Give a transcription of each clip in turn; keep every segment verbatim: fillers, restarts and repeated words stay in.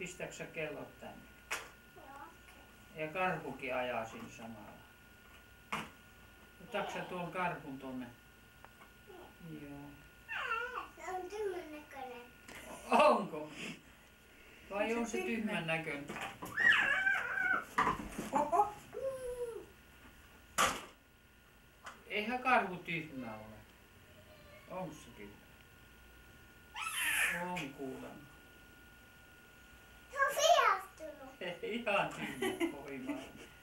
Pistääkö sä kellot tänne? Ja karhukin ajaa siinä samalla. Otatko sä tuon karhun tuonne? Joo. Se on tyhmän näköinen. Onko? Vai on se tyhmän näköinen? Oho. Eihän karhu tyhmä ole. Onko se tyhmä? On kuulemma. Se on vihastunut. Ihan tyhmä poima.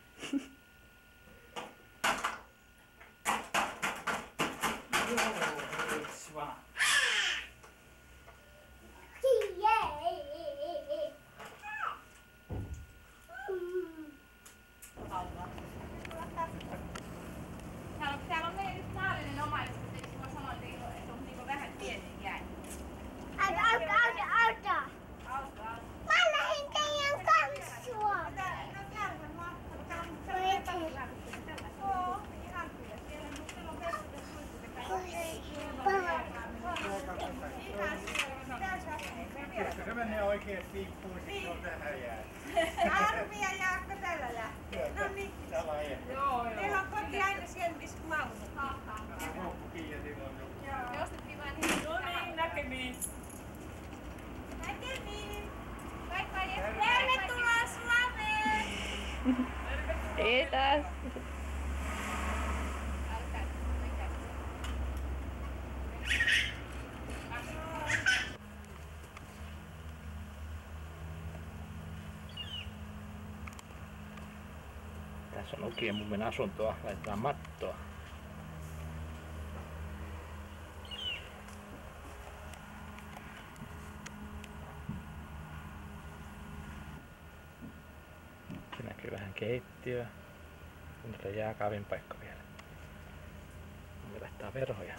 Joo, eiks vaan. Täällä on, täällä on meidän nyt saarinen omaisuus, eikö voi sanoa, että se on niinku vähän pieni jäi. Auta, auta, auta, auta. Auto, auto. Mä lähdin teidän kanssua. No täällä on mahtunut. Tää on Voi Joo, ihan kyllä. Siellä on, siellä on pesutet suihkutet. Ihan siellä. Tää saa Koska se menee oikein piippuun, niin se on tähän jää. Arvi ja Jaakko tällä lähtee. No niin. Tällä ei. Joo, joo. Meillä on koti aina siellä, missä maunut. Koukkukin ja silloin jo. Me ostettiin vain niin. No niin, näkemiin. Näkemiin. Moikka ja tervetuloa Suomeen. Kiitos. Tässä on Ukien mummin asuntoa, laitetaan mattoa. Se näkyy vähän keittiöä. Nyt on jääkaapin paikka vielä. Mummi laittaa verhoja.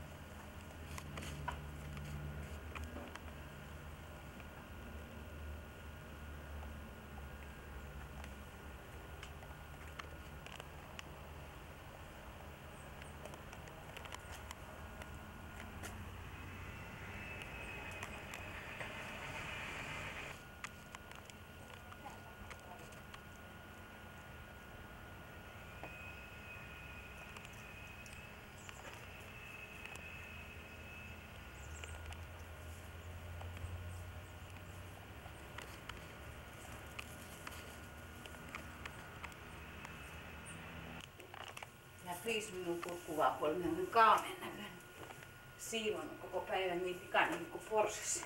Ja Friis minun kurkkuvaa puolella, minä olen kaameen näköinen. Siivonnut koko päivän niin pikainen kuin porsessa.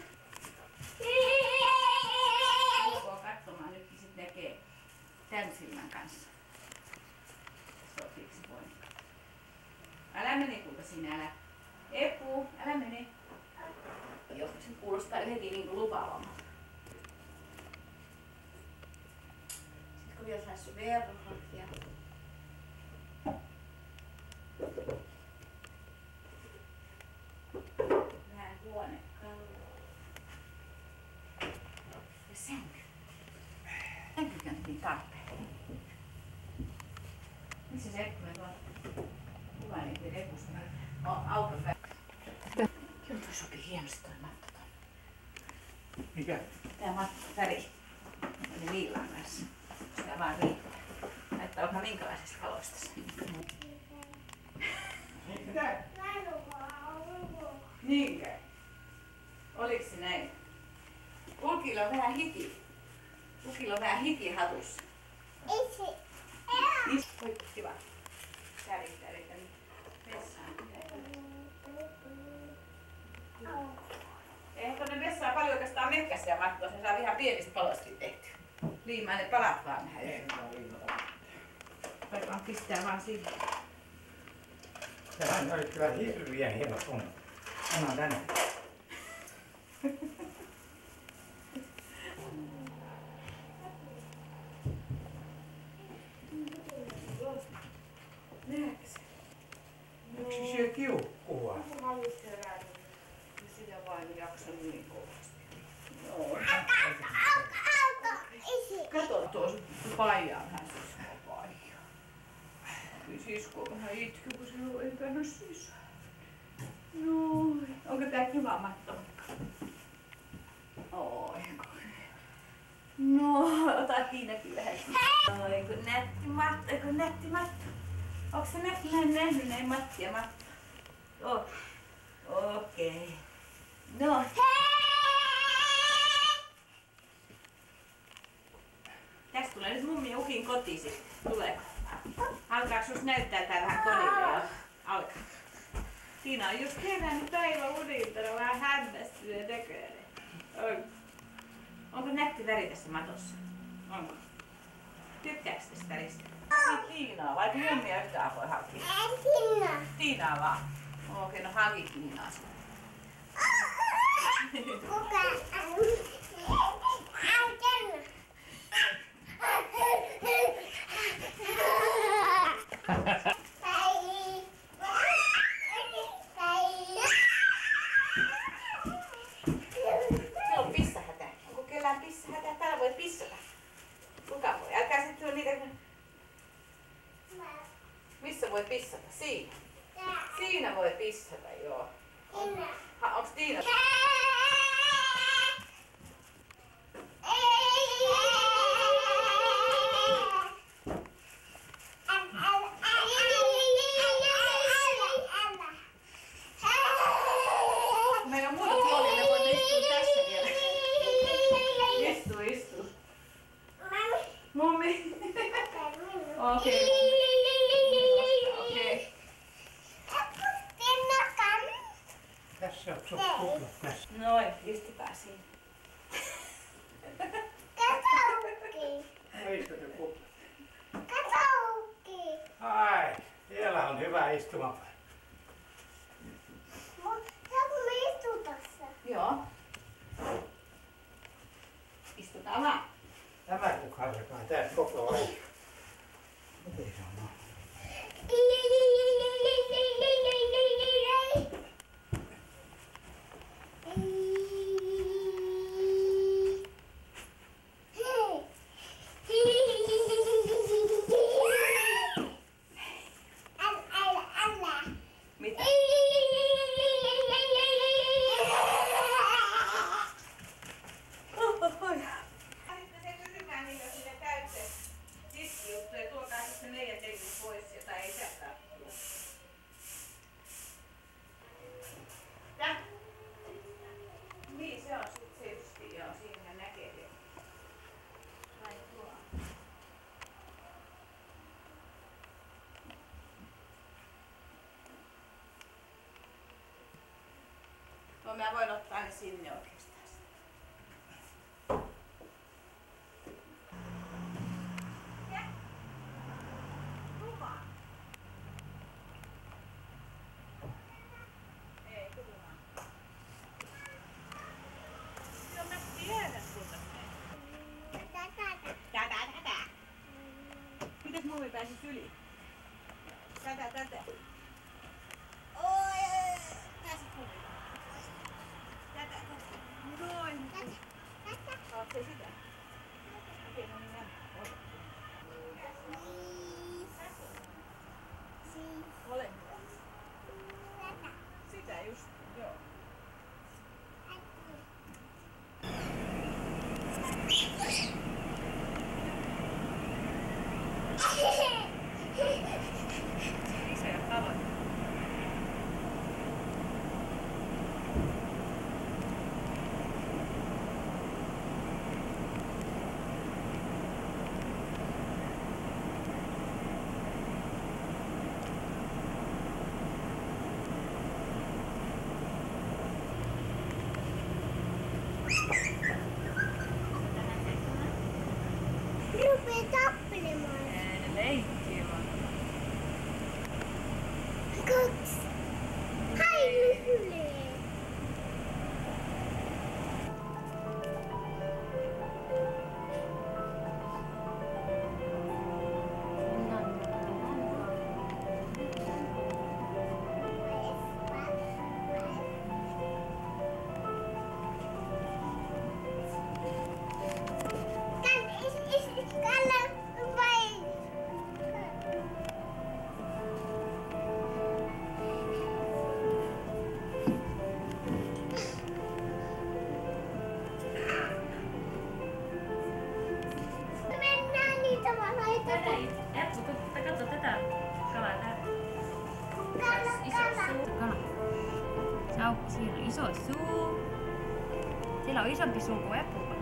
Tulkoo katsomaan nyt, niin sitten näkee tämän silmän kanssa. Sopiiko se voimakka? Älä mene kulta sinä, älä. Epu, älä mene. Joo, se kuulostaa heti niin kuin lupaavammalta. Sitten kun vielä saisi verhot ja vähän huonekaluja. Ja sänky. Sänkykin on hyvin tarpeen. Missä se Eppu on? Kuva niitä Epusta. Auton välissä. Kyllä tuo sopii hienosti toi matto tuonne. Mikä? Tää matto väri. Oli liilan kanssa. Sitä vaan riittää. Näyttää onhan minkälaisesta valoista se. Mitä? Niinkö? Oliks se näin? Ulkilla on vähän hiki. Ulkilla on vähän hiki hatussa. Itse. Oi, kiva. Tää riittää, riittää. Vessaan. Eihän tonne vessaan paljon oikeastaan mekkästä ja mattoa. Se saa ihan pienistä paloista tehtyä. Liimaa ne palat vaan nähdä. Ei saa liimata. Vaikka pistää vaan sille. Sehän oli kyllä hirveän hieno sun. Anna tänne. Näetkö se? Miksi se kiukkua? Mä haluaisin herää, niin sitä vain jaksan niin kovasti. Joo. Kato tuossa paijaan hän siskoo paijaa. Kyllä sisko vähän itky, kun se ei päänyt sisään. Joo. Onko tää kiva matto? Oi, Oh, ota Tiinakin vähän. Oi kun nätti Matto, kun nätti Matto. Onks sä nähnyt, nähnyt, nähnyt näin Matti ja Matto? Oh. Okei. Okay. No. Tästä tulee nyt mummi Ukin koti sitten. Tuleeko? Alkaako sus näyttää tää vähän kodille jo? Alkaa. Tiina on just herännyt päivän unilta, vähän hämmästynyt näköinen. On. Onko nätti väri tässä matossa? Onko? Tykkääks tästä väristä? Tiinaa vai mummia yhtään voi hakia? Tiina. Tiinaa vaan. Okei, okay, no haki Tiinaa sitten. Kuka? Ai, Se on pissahätä. Onko kellään pissahätä? Täällä voi pissata. Kuka voi? Älkää sitten tuo niitä... Missä voi pissata? Siinä. Siinä voi pissata, joo. Ha, onks Tiina? Meillä on muuta puolia, ne voi istua tässä vielä. Istu, istu. Mummi. Okei. Okei. Tässä on sun kuplat tässä. Noin, istukaa siinä. Istu se kupla. Ai, siellä on hyvä istumapaikka. Joo. Istutaan vaan. Tämä kukaan joka on tässä koko ajan. Miten se on? Mitä? Sitten se kysymään niitä sinne täytte tiskijuttuja, tuokaa sitten meidän tekniik pois, jota ei sieltä tuo. Tää? Niin, se on sit se justi, joo, siinä näkee vielä. Vai tuo. No mä voin ottaa ne sinne oikeastaan. Ei, kuulemaan. Joo, mä tiedän sulta. Tätä, tätä. Mitäs mummi pääsis yli? Tätä, tätä. Oi, pääsit mummi. Tätä, tätä. Noin. Haluatko se sitä? Okei, no niin, ota. Ole. Sitä just, joo. Isoja kaloja. Rupee tappelemaan. Ne leikkii vaan. Kaksi. Hai lyhylee. Aukko, siinä on iso suu. Sillä on isompi suu kuin Epulla.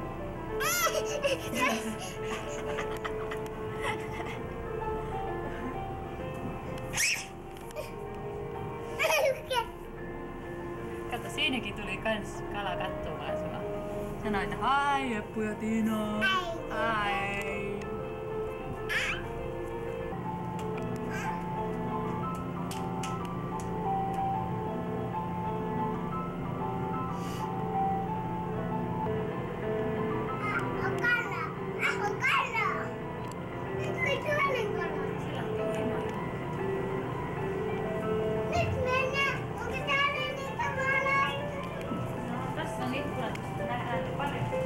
Kato, siinäkin tuli kans kala katsomaan sua. Sanoi, että hai Eppu ja Tiina. Hai. Tässä on ikkunat, että nähdään ne paremmin.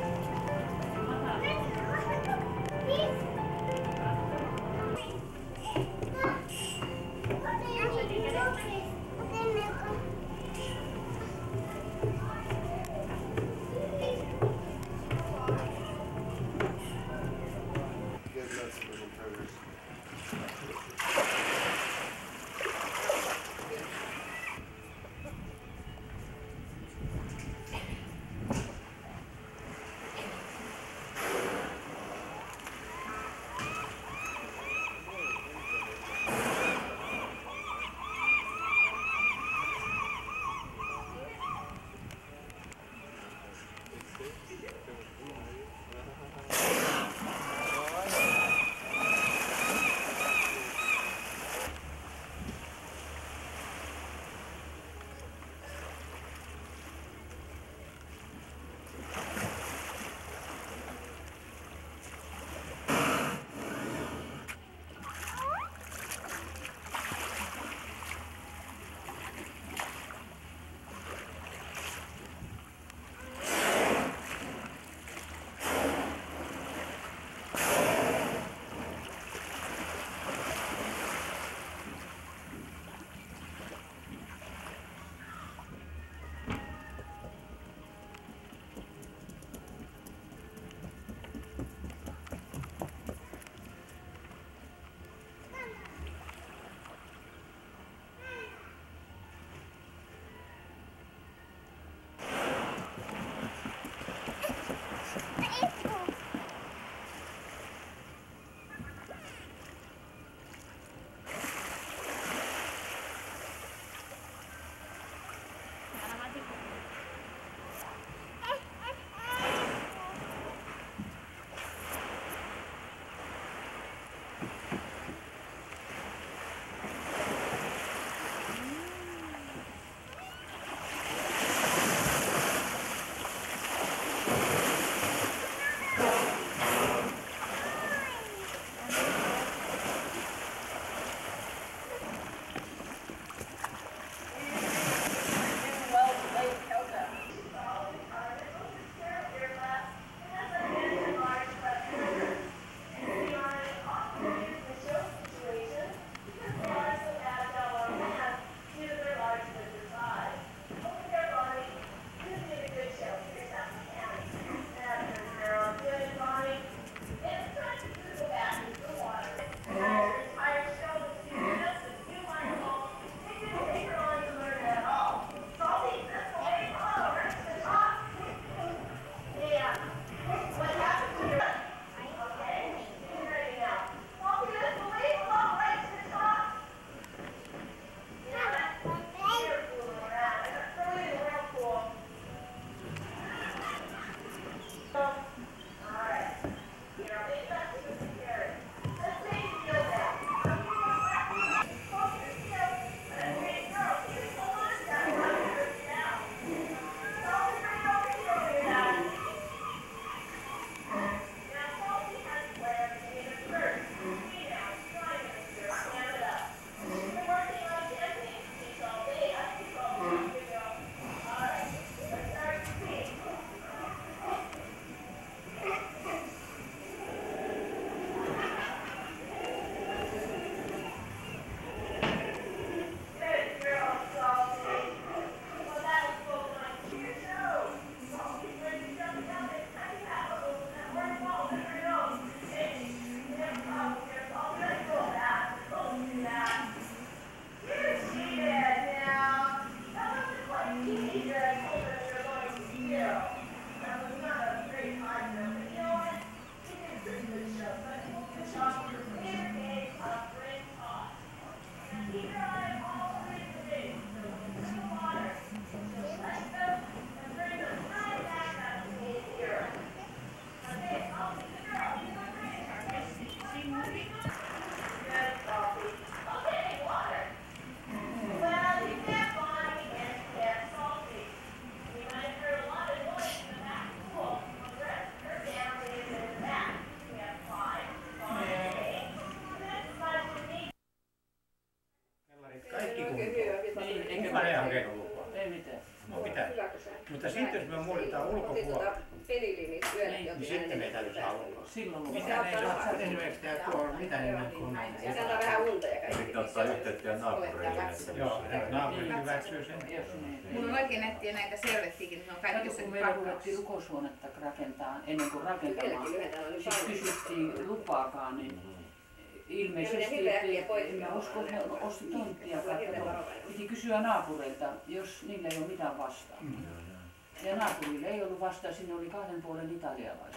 Tarvitaan ulkopuolella. Niin sitten me täytyy saavuttaa. Silloin Mitä meillä on esimerkiksi tää tuolla, mitä nimet kun on? Sieltä on vähän unta ja kaikki. Sitten ottaa yhteyttä naapureille. Joo, naapuri hyväksyy sen. Mulla on oikein nättiä näitä servettiäkin, ne on kaikki Kato, kun meillä ruvettiin rukoushuonetta rakentaa ennen kuin rakentamaan, siis kysyttiin lupaakaan, niin ilmeisesti, että emme usko, että ne osti tonttia, piti kysyä naapureilta, jos niillä ei ole mitään vastaan. Ja naapurille ei ollut vastaan, sinne oli kahden puolen italialaiset.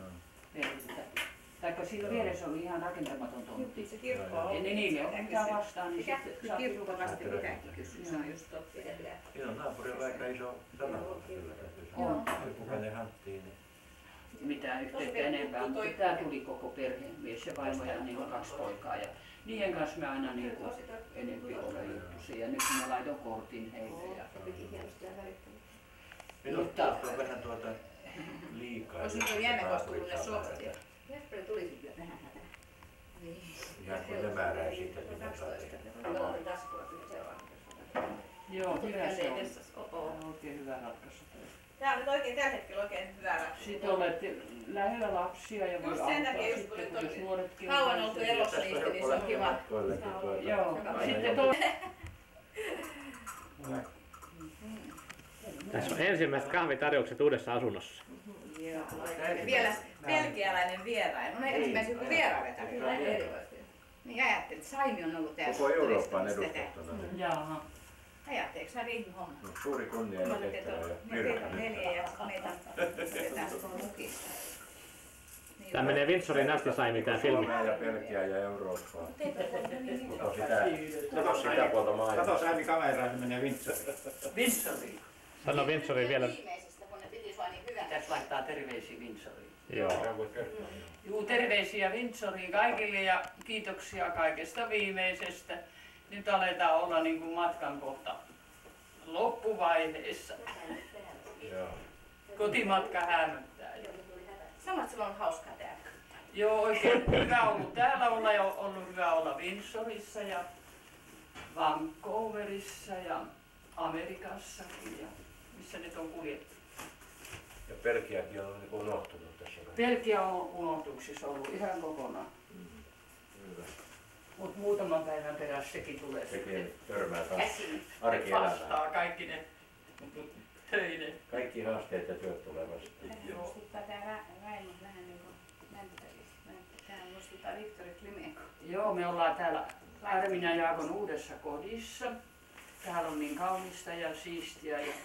Taikka siinä vieressä oli ihan rakentamaton tontti. Se kirkko on. Ja niin niille ei ole mitään vastaan, niin sitten saatiin Kirkko vasti mitäkin kysyä, se on just totta. Siinä on naapurilla aika iso sanalla. Joo. Kuka ne hanttiin, niin Mitään yhteyttä enempää, mutta tämä tuli koko perheen mies ja vaimo ja niillä on kaksi poikaa. Ja niiden kanssa me aina niin kuin enempi olen juttusi ja nyt mä laitoin kortin heille. Ja... Minusta on vähän tuota liikaa. Olisi nyt jännä, kun olisi tullut ne softia. Jesperi tuli kyllä tähän hätään. Ihan kun ne määrää siitä, mitä saa tehdä. Joo, hyvä se on. Tämä on oikein hyvä ratkaisu. Tää on nyt oikein tällä hetkellä oikein hyvä ratkaisu. Sitten olette lähellä lapsia ja voi Just sen takia, just kun sitten, nyt jos on nuoretkin kauan oltu elossa niistä, niin se on kiva. Joo, sitten toi... Tässä on ensimmäiset kahvitarjoukset uudessa asunnossa. Joo. Vielä belgialainen vierain. On ensimmäisen joku vieraiden tarjolla. Niin ajattelin, että Saimi on ollut täällä. Koko Euroopan turisteista tätä. edustettuna. Jaha. Ajatteliko sä riihin homma? Suuri kunnia ja tehtävä ja Me teitä virka. neljä ja meitä otetaan tuohon mukista. Tämä menee Windsorin asti Saimi tää filmi. Suomea ja Belgiaa ja Eurooppaa. Koko sitä, koko sitä puolta Kato maailmaa. Saimi kameraan, se menee Windsoriin. Windsoriin. Sano Windsoriin vielä. Viimeisestä, kun ne piti sua niin hyvänä. Pitäisi laittaa terveisiä Windsoriin. Joo. Voit kertoa. Juu, terveisiä Windsoriin kaikille ja kiitoksia kaikesta viimeisestä. Nyt aletaan olla niin kuin matkan kohta loppuvaiheessa. Joo. Kotimatka hämöttää. Sanoit, että sulla on hauskaa täällä. Joo, oikein hyvä ollut täällä olla ja ollut hyvä olla Windsorissa ja Vancouverissa ja Amerikassakin ja missä nyt on kuljettu. Ja Belgiakin on niin unohtunut tässä. Belgia on unohtuksissa ollut ihan kokonaan. Hyvä. Mutta muutaman päivän perässä sekin tulee sitten Sekin törmää taas Käsiin. arkielämään. vastaa kaikki ne töinen. Kaikki haasteet ja työt tulee vastaan. Muistuttaa tää Raimon vähän niin kuin Mäntypelis. Tää muistuttaa Viktori Klimenko. Joo, me ollaan täällä Armin ja Jaakon uudessa kodissa. Täällä on niin kaunista ja siistiä ja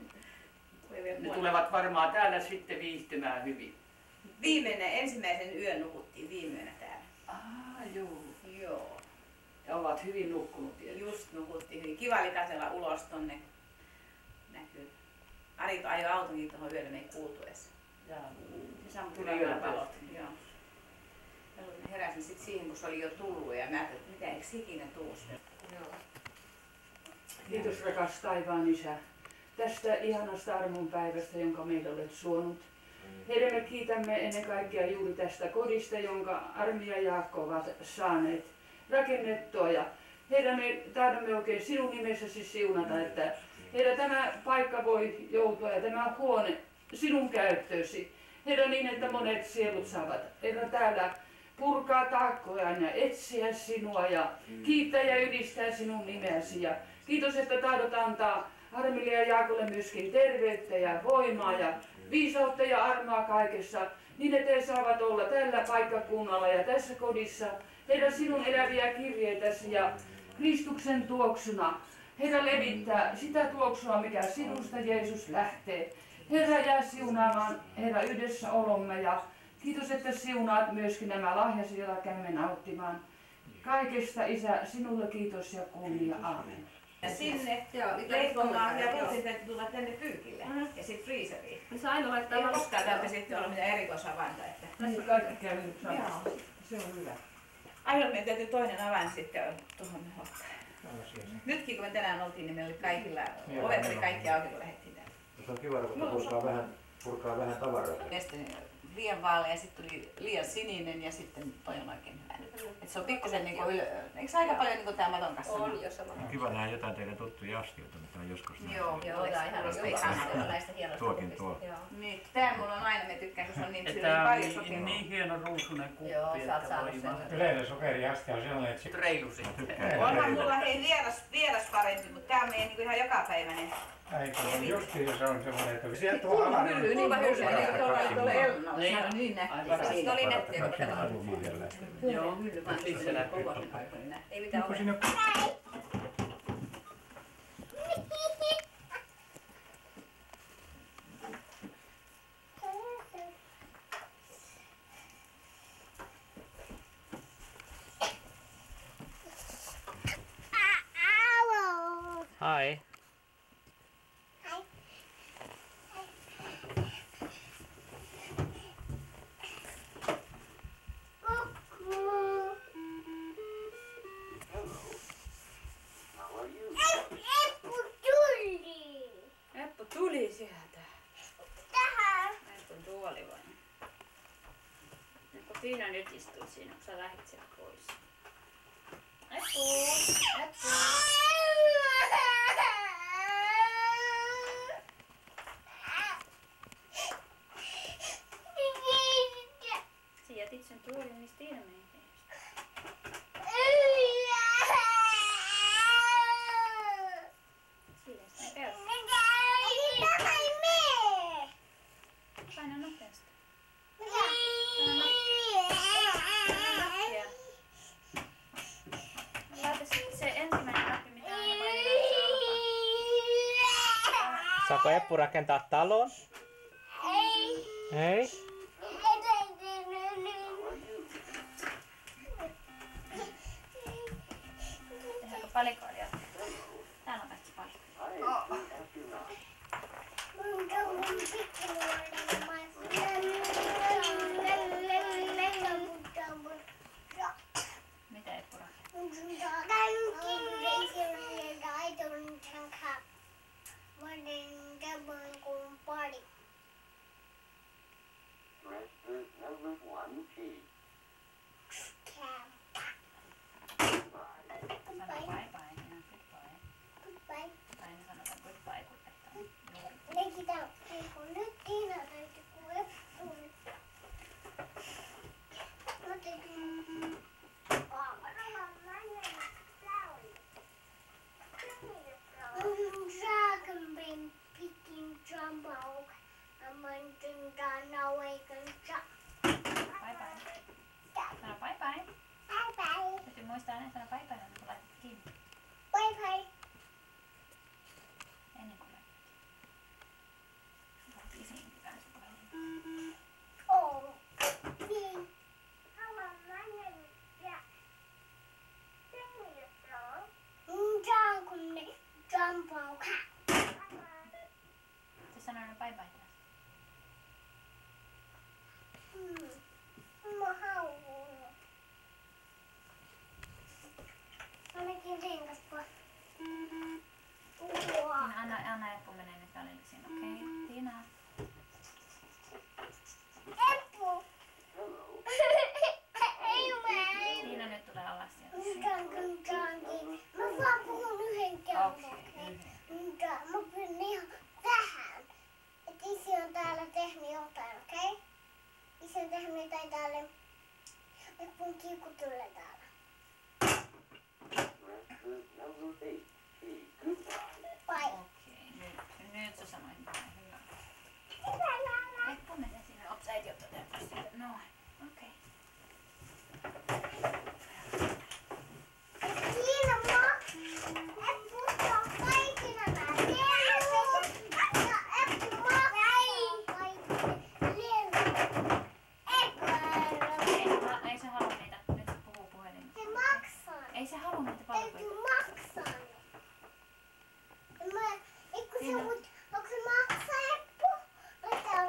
ne tulevat varmaan täällä sitten viihtymään hyvin. Viimeinen, ensimmäisen yön nukuttiin viimeinen täällä. Ah, joo. Joo. Ja ovat hyvin nukkunut tietysti. Just nukuttiin hyvin. Kiva oli katsella ulos tonne. Näkyy. Ari ajoi autonkin tuohon yöllä, me ei kuultu edes. Jaa. Ja sammut Tuli kyllä yöllä valot. Joo. Ja heräsin sitten siihen, kun se oli jo tullut ja mä ajattelin, että mitä eikö ikinä tuu sitä. Joo. Kiitos rakas taivaan Isä tästä ihanasta armonpäivästä, jonka meille olet suonut. Herra, me kiitämme ennen kaikkea juuri tästä kodista, jonka Armi ja Jaakko ovat saaneet rakennettua. Ja Herra, me tahdomme oikein sinun nimessäsi siunata, että Herra, tämä paikka voi joutua ja tämä huone sinun käyttöösi. Herra, niin että monet sielut saavat Herra täällä purkaa taakkojaan ja etsiä sinua ja kiittää ja ylistää sinun nimeäsi. Ja kiitos, että tahdot antaa Armille ja Jaakolle myöskin terveyttä ja voimaa ja viisautta ja armoa kaikessa, niin että he saavat olla tällä paikkakunnalla ja tässä kodissa. Herra, sinun eläviä kirjeitäsi ja Kristuksen tuoksuna. Herra, levittää sitä tuoksua, mikä sinusta Jeesus lähtee. Herra, jää siunaamaan, Herra, yhdessä olomme ja kiitos, että siunaat myöskin nämä lahjasi, joita käymme nauttimaan. Kaikesta, Isä, sinulle kiitos ja kunnia. Aamen. Ja sinne leikkomaan ja ruotsin täytyy tulla tänne pyykille ja sitten freezeriin. Se aina laittaa Ei koskaan täältä sitten olla mitään erikoisavainta. Että... Tässä kaikki käy nyt samassa. Joo. Se on hyvä. Aina meidän täytyy toinen avain sitten tuohon ottaa. Nytkin kun me tänään oltiin, niin meillä oli kaikilla ovet oli kaikki auki, kun lähdettiin tänne. Se on kiva, kun purkaa vähän, purkaa vähän tavaraa. Sitten liian vaalea, sitten tuli liian sininen ja sitten toi on oikein hyvä. Et se on pikkusen niinku ylö... Eikö aika paljon niinku tää maton kanssa? On jo sama. On kiva nähdä jotain teidän tuttuja astioita, mutta ihan joskus näin. Joo, Joo, tää on ihan rikastella näistä hienoista Tuokin kupista. tuo. Joo. Niin, tää mulla on aina, mä tykkään, kun se on niin Että sillä tää paljon on sokeria. niin, niin hieno ruusunen kuppi, Joo, sä oot että saanut voi sen. mahtaa. Yleinen sokeriaste on sellainen, että se Reilu sitten. Onhan mulla hei vieras, vieras parempi, mutta tää on meidän niinku ihan jokapäiväinen. Eikö on justiin se on semmoinen, että sieltä tuo ala. Hylly, niin hylly, niin kuin tuolla oli tuolla Elnolla. Niin. Se on niin nätti. Aivan. Se oli nätti, kun Siinä katsotaan. alumiinilla. Joo, Hylly vaan sitten se läpi. kovasti aikoina näin. Ei mitään Onko ole. siinä Hi. Eppu tuli sieltä. Eppu tuoli vai? Eppu Tiina nyt istuu siinä, kun sä lähdit sieltä pois. Eppu! Eppu! Sä jätit sen tuolin, niin Tiina meni teistä. Siinä sitä ei pelaa. Paina nopeasti. Laita sitten se ensimmäinen nappi, mitä aina painetaan salpaan. Saako Eppu rakentaa talon? Ei. Tehdäänkö palikoidia? Täällä on kaikki palikoidia. Mitä Eppu rakentaa? Sano bye bye ja goodbye. Tai ne sanotaan goodbye, kun että on juuri. Bye bye. Sano bye bye. Täytyy muistaa aina sanoa bye bye, kun laitat kiinni. Ennen kuin laitat. Laitat isinkin kanssa puhelin. Se sanoo aina bye bye taas. Tiina, anna, anna Eppu menee nyt välillä siinä, okei? Okay. Tiina. Tiina nyt tulee alas sieltä. Okei, yhden. Mä pyrin ihan tähän. Et isi on täällä tehnyt jotain, okei? Okay? Isi on tehnyt jotain täällä. Et mun kiukku tulee täällä. Bye. Okei, nyt, nyt sä sanoit näin, hyvä. Hyvä. Eppu menee sinne. Ops, äiti ottaa täältä siitä. Noin, okei. Siinä mä. Eppu on kaikilla nää lellut. Ja Eppu maksaa kaikille lellut. Eppu Ei, se ha- ei se halua niitä. Nyt se puhuu puhelimessa. se maksaa. Ei se halua niitä Täytyy palveluita. maksaa ne. Ja mä, eikö se mut, onko se maksaa Eppu? Vai tää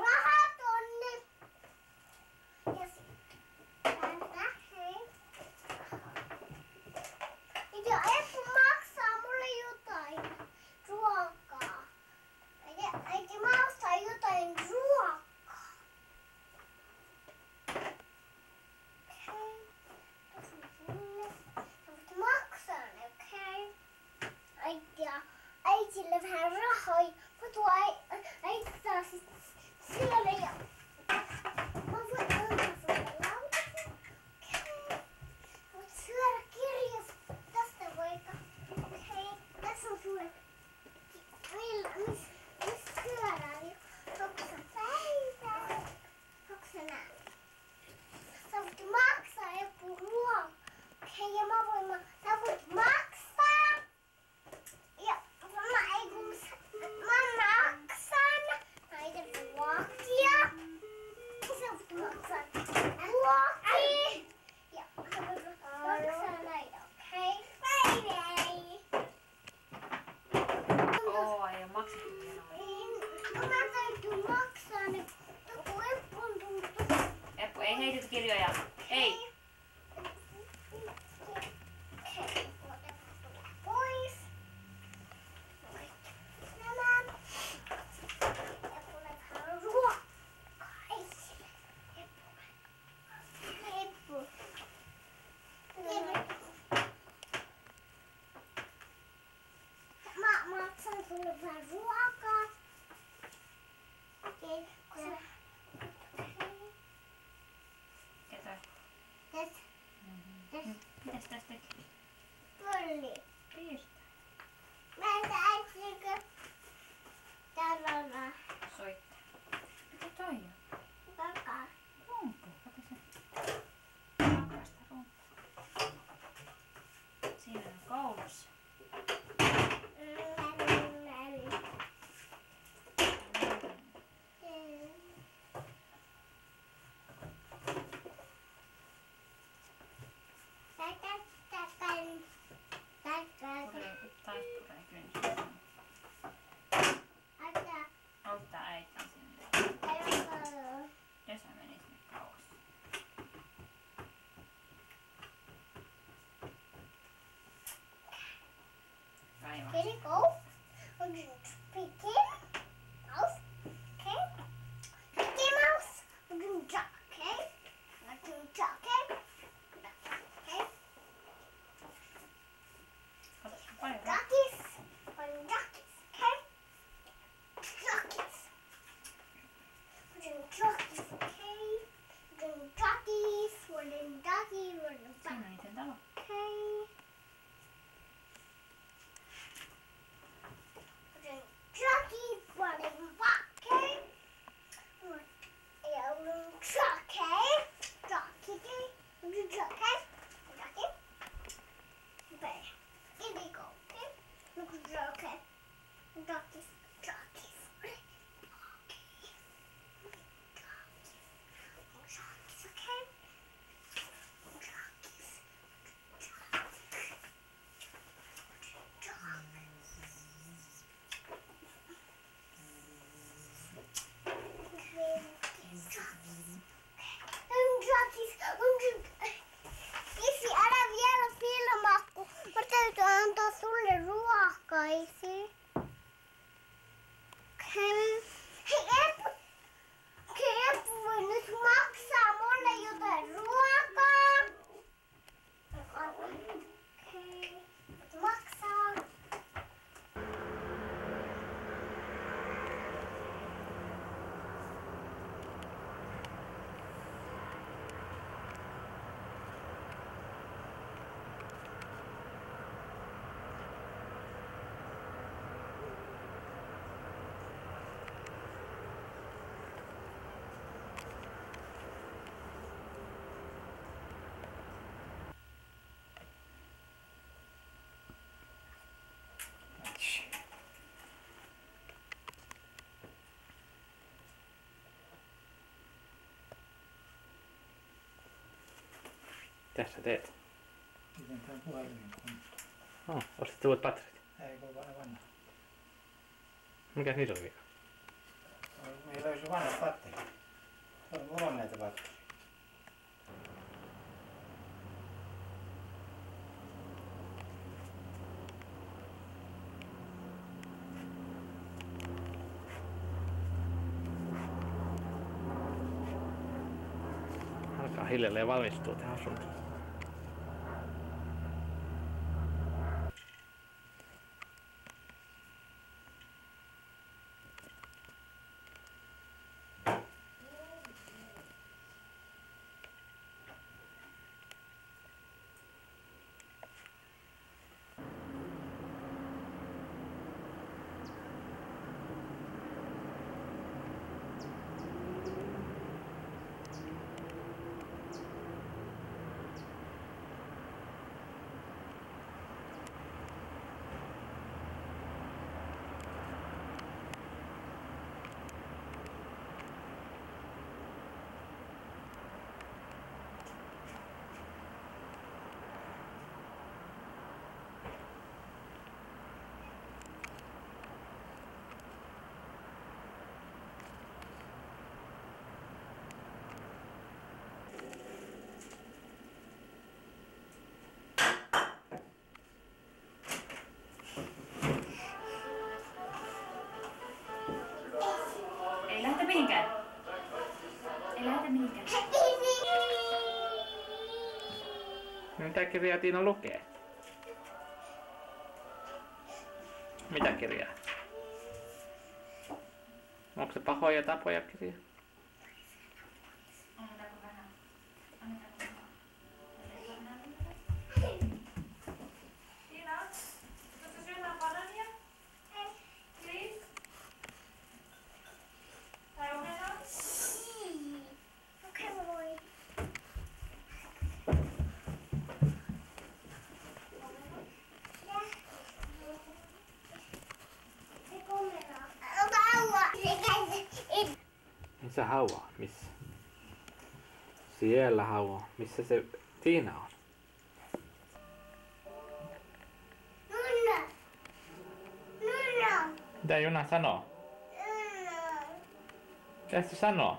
heitit kirjoja. Ei. Pois. Nämä. Ja punetaan ruokaa. Heppu. Mä maksan sulle vähän ruokaa. Okei. Ketä? Täs. Täs. Mitäs tästä teki? Pulli. Piirtää. Mä en äitsikö. Täällä on vähän. Soittaa. Mitä toi on? Takaa. Rumpu. Kato se. Rakasta rumpua. Siinä on koulussa. Taas puree kynsiä. Auttaa äitiä sinne. Desä meni sinne kauas. Kaiva. Can you go? I'm going to pick him. Mouse. Okay. Mickey Mouse. I'm going to draw, okay? I'm going to draw, okay? Okay. Kato, se on paljon. Duckies. One duckies, okay? Duckies. We're doing duckies, okay? We're doing duckies. We're doing duckies. We're doing Siinä on niiden talo. okay. Trucky running back, okay? Yeah, truck, okay? Trucky, okay? Truck, okay? Trucky. Okay. Here we go, okay? Look at truck, okay? Truckies, truckies. Okay. Truckies, okay? Truckies. Truck. Isi, älä vielä filmaa, kun mä täytyy antaa sulle ruokaa, Isi. Hei, Eppu, okei, Eppu voi nyt maksaa mulle jotain ruokaa. Okei, maksaa. Mitä sä teet? Miten tää puhelin on? Oh, ostit uudet patterit. Ei kun vanha vanha. Mikäs niissä oli vika? Meillä olisi vanhat patterit. Mulla on näitä pattereita. Alkaa hiljalleen valmistua tähän asuntoon. Mitä kirjaa Tiina lukee? Mitä kirjaa? Onko se pahoja tapoja kirja? Annetaanko vähän? Annetaanko vähän? Tiina, tuossa syömään banania? Please? Tai omenaa? Okei, voi. Missä Hauva on? Missä? Siellä Hauva on. Missä se Tiina on? Nunna. Nunna. Mitä Juna sanoo? Nunna. Mitä se sanoo?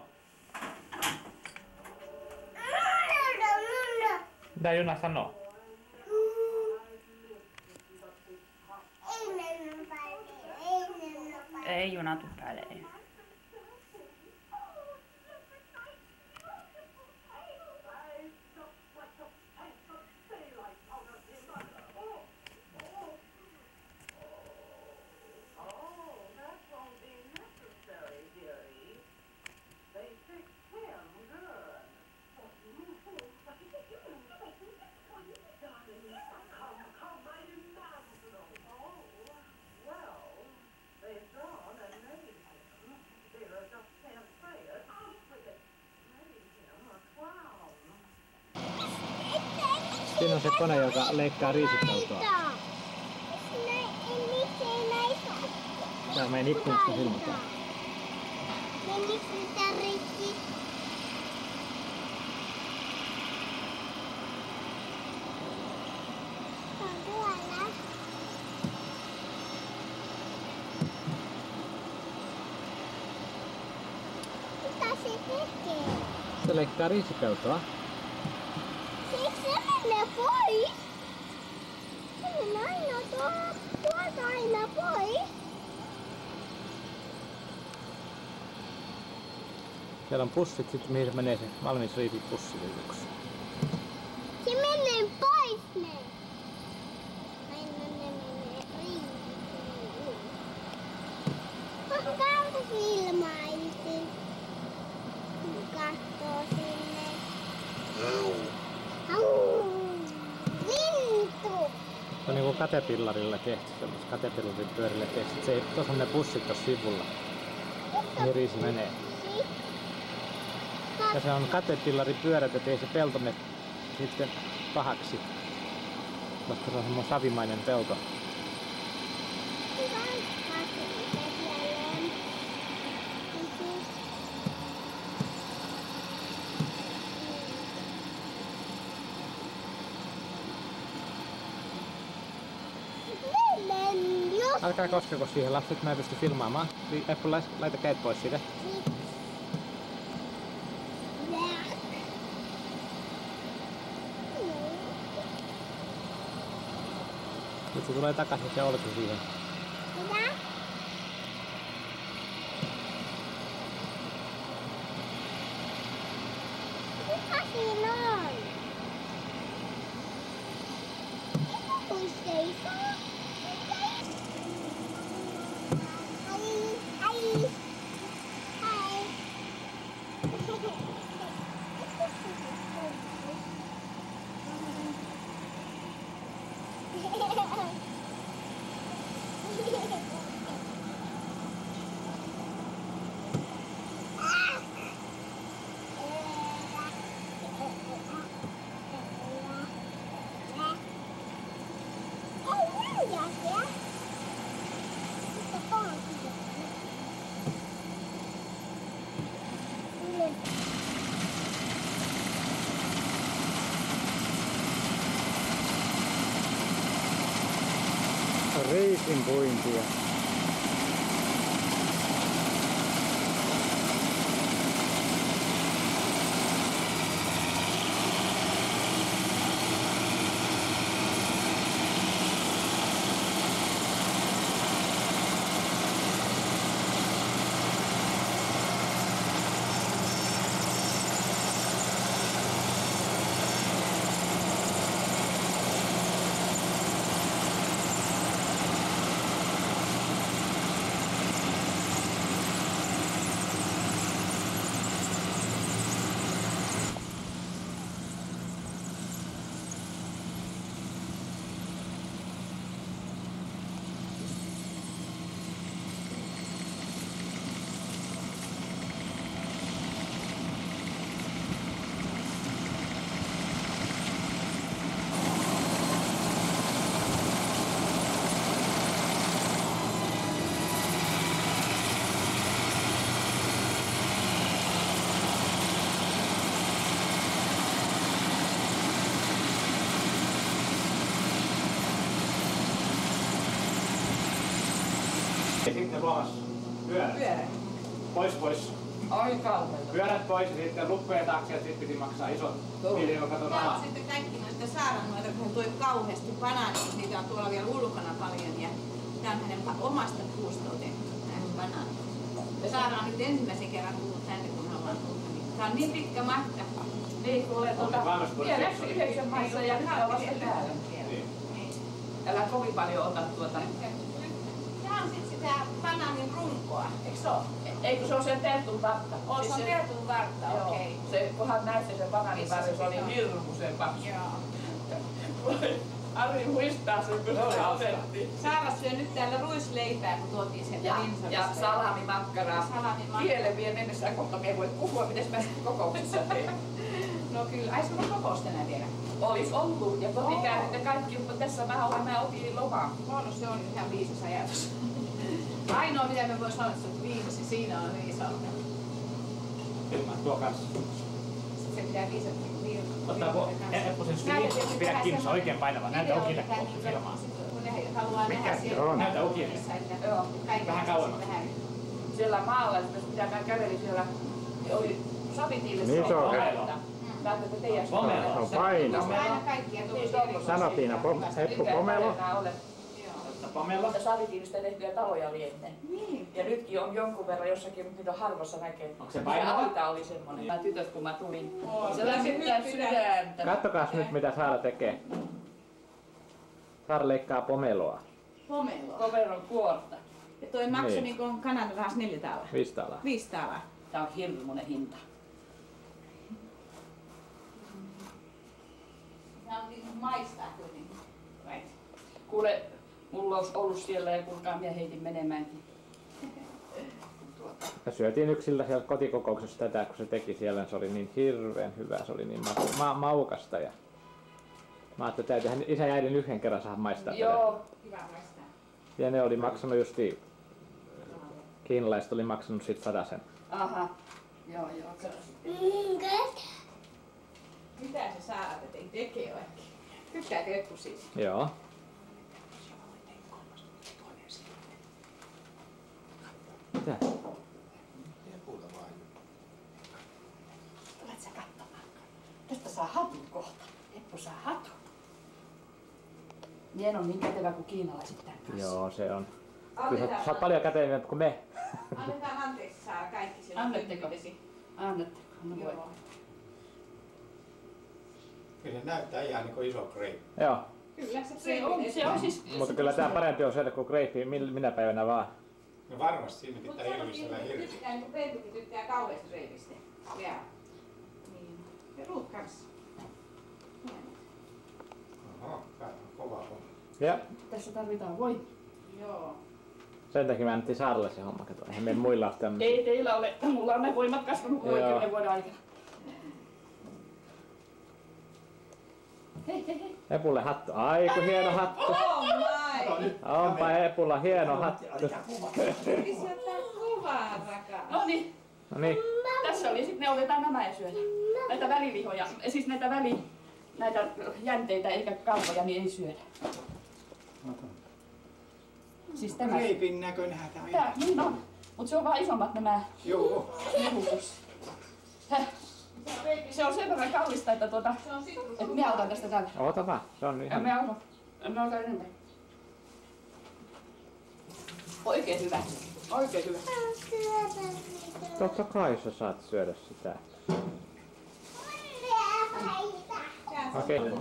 Nunna. Nunna. Mitä Juna sanoo? Ei mennä päälle. Ei mennä päälle. Ei Juna tuu päälle, ei. Siinä on se kone, joka leikkaa riisipeltoa. Tää meni ikkunasta silmätään. Menikö sitä rikki? Se on tuolla. Mitä se tekee? Se leikkaa riisipeltoa. Siksi se menee pois. Se menee aina tuolta, tuolta aina pois. Siellä on pussit, sitten mihin se menee se valmis riisipussi. Se menee pois ne. Aina ne menee riihiin. Kautta silmäisin. Kattoo sinne. Au! Lintu! Se on niinku katepillarilla tehty, semmoista katepillarin pyörille tehty. Se ei, tuossa on ne pussit tuossa sivulla. Niin riisi menee. Ja se on katepillari pyörät, ettei se pelto mene sitten pahaksi. Koska se on semmoinen savimainen pelto. Älkää koskeko siihen lapset, mä en pysty filmaamaan. Eppu, laita kädet pois siitä. Nyt se tulee takaisin se olki siihen. Mitä? Kuka siinä on? Mitä kun seisoo? Ai, ai, ai. Riisin puintia. sitten Tuomas pyörät. Pyörä. Pois pois. Ai kauheeta. Pyörät pois ja sitten luppojen taakse ja sitten piti maksaa isot miljoonakaton Täällä on rahaa. sitten kaikki noita saaranoita, kun tuli kauheasti banaanit, niitä on tuolla vielä ulkona paljon ja tää on hänen omasta puusta otettu näitä banaanit. Saara on nyt ensimmäisen kerran tullut tänne, kun me ollaan tullut. Tää on niin pitkä matka. Niin, kun olet tuota, vielä yhdeksän maissa ja nyt on vasta täällä. Älä kovin paljon ota tuota. Tää on sit sitä banaanin runkoa. Eikö se oo? Eikö se oo sen tertun kartta? On, se on tertun kartta, Joo. okei. Se, kunhan näytti sen banaanin väri, se oli hirmuisen paksu. Joo. Ari muistaa sen, kun se otettiin. Saara syö nyt täällä ruisleipää, kun tuotiin sieltä Ja, Linsarista. ja salamimakkaraa. Salamimakkaraa. Kielen vie mennessä kohta me ei voi puhua, mites mä sitten kokouksessa teen. No kyllä, ai sulla on kokous tänään vielä. Olis ollut ja kotikäynnit ja kaikki, mutta tässä vähän ollaan, mä otin lomaa. No se on ihan viisas ajatus. Ainoa mitä me voi sanoa, että se on viisas ja siinä on viisautta. Ilman tuo kanssa. Se pitää viisata Ottaako Eppusen skin? Pidä kiinni, se on oikein painava. Näytä ukille ilmaa. Kun ne haluaa nähdä siellä. Näytä ukille. Joo. Vähän kauemmas. Siellä maalla, mitä mä kävelin siellä, oli Savitiilessä. Niin se on. Mä ajattelin, että teidän Pomelo. Se on painava. Aina kaikkia tuollaisia. Sanotiina pom- Eppu Pomelo. Pomelo. Mutta Savitiilistä tehtyjä taloja oli ennen. Niin. Ja nytkin on jonkun verran jossakin, mutta niitä on harvassa näkee. Onko se painava? Aita oli semmonen. Nämä tytöt kun mä tulin. On. Se lämmittää sydäntä. Kattokaas nyt mitä Saara tekee. Saara leikkaa pomeloa. Pomelo. Koveron kuorta. Ja toi maksoi Niin. niin kuin Kanadan rahassa neljä taalaa. Viisi taalaa. Viisi taalaa. Tää on hirmuinen hinta. Nämä on niin maistaa kuitenkin. Right. Kuule, mulla olisi ollut siellä ja kuulkaa minä heitin menemäänkin. Me syötiin yksillä siellä kotikokouksessa tätä, kun se teki siellä, se oli niin hirveän hyvä, se oli niin ma- ma- maukasta. Ja mä ajattelin, että täytyyhän isä ja äidin yhden kerran saada maistaa tätä. Joo. Hyvä maistaa. Ja ne oli maksanut justi, kiinalaiset oli maksanut siitä sadasen. Aha. Joo, joo. Mitä se Saara tekee oikein? Tykkääkö Eppu siitä? Joo. Mitä? Tulet sä katsomaan. Tästä saa hatun kohta. Eppu saa hatun. Mien on niin kätevä kuin kiinalaiset tämän kanssa. Joo, se on. Kyllä sä, sä oot paljon kätevämpi kuin me. Annetaan anteeksi Saara kaikki sinun Annetteko? kympitesi. Annetteko? No voi. Joo. Kyllä se näyttää ihan niin kuin iso kreippi. Joo. Kyllä se, Se on, se on siis... Mutta kyllä tää parempi on syödä kuin kreippi minä päivänä vaan. No varmasti siinä Mutta pitää sanottiin, irvistellä että hirveästi. tykkää, niin kuin Pentukin tykkää kauheasti reivistä. Joo. Niin. Ja Ruut kanssa. Oho, tää on kova homma. Ja Tässä tarvitaan voi. Joo. sen takia me annettiin Saaralle se homma, kato. Eihän meillä muilla ole tämmöisiä. Ei teillä ole, mulla on ne voimat kasvanut kuin Joo. oikeuden vuoden aikana. Hei, hei, hei. Epulle hattu. Ai kun hieno hattu. Oh my! Onpa Epulla hieno hattu. Pisi ottaa kuvaa, rakas. No niin, No niin. tässä oli sitten ne otetaan nämä ja syödään. Näitä välilihoja, siis näitä väli, näitä jänteitä eikä kalvoja, niin ei syödä. Siis tämä. Kreipin näköinenhän tää on Tää, ihan. niin on. Mut se on vaan isommat nämä Joo. mehutus. Häh. Se on sen verran kallista, että tuota, Se on sitrus. että minä otan tästä tällä. Ota vaan. Se on Ja ihan. minä otan, minä otan enemmän. Oikein hyvä. Oikein hyvä. Totta kai sä saat syödä sitä. Okei. Okay.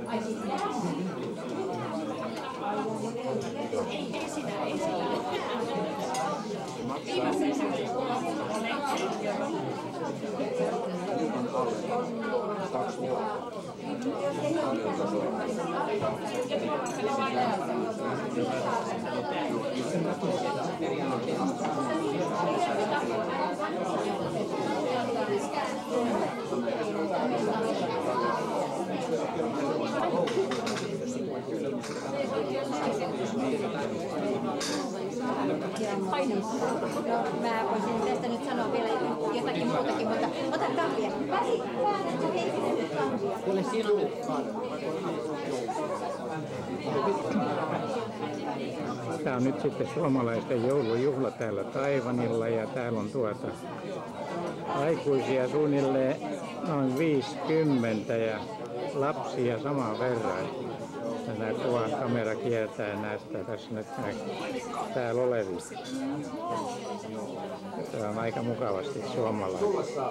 No, mä voisin tästä nyt sanoa vielä jotakin muutakin, mutta ota kahvia. Pasi, päällä, hei, kahvia. Kyllä siinä on nyt. Tämä on nyt sitten suomalaisten joulujuhla täällä Taiwanilla ja täällä on tuota aikuisia suunnilleen noin viisikymmentä ja lapsia saman verran. Tämä kuvan kamera kiertää ja näyttää tässä nyt täällä olevia. Tämä on aika mukavasti suomalainen.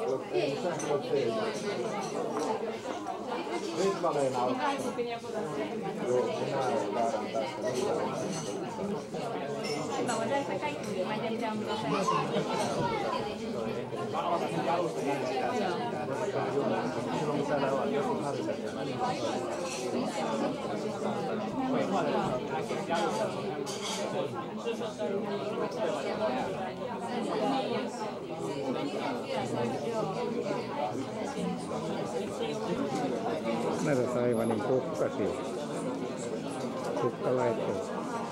Nyt mä menen auttaa. Joo, minä en kaadan tästä. Mä voin lähteä kaikki, mä en tiedä mitä on mitä Näitä Taiwanin kukkasia. Kukkalaitteita.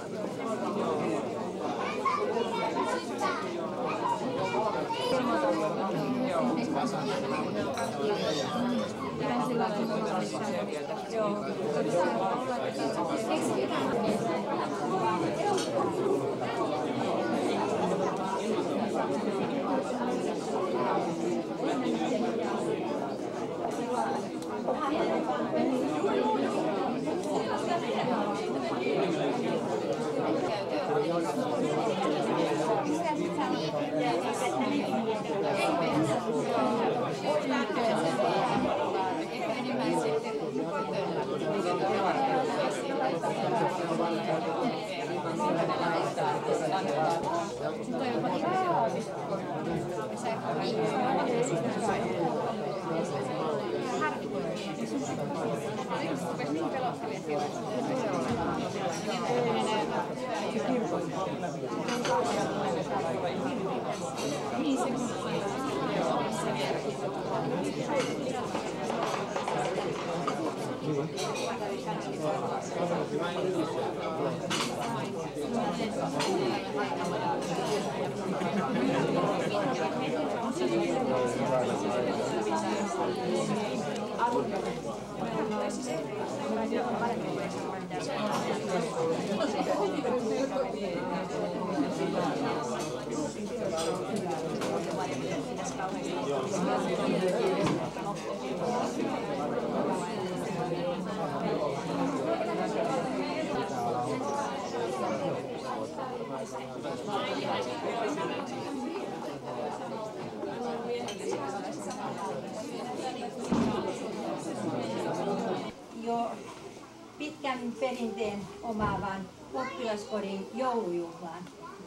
Jo pitkän perinteen omaavan oppilaskodin joulujuhlaan.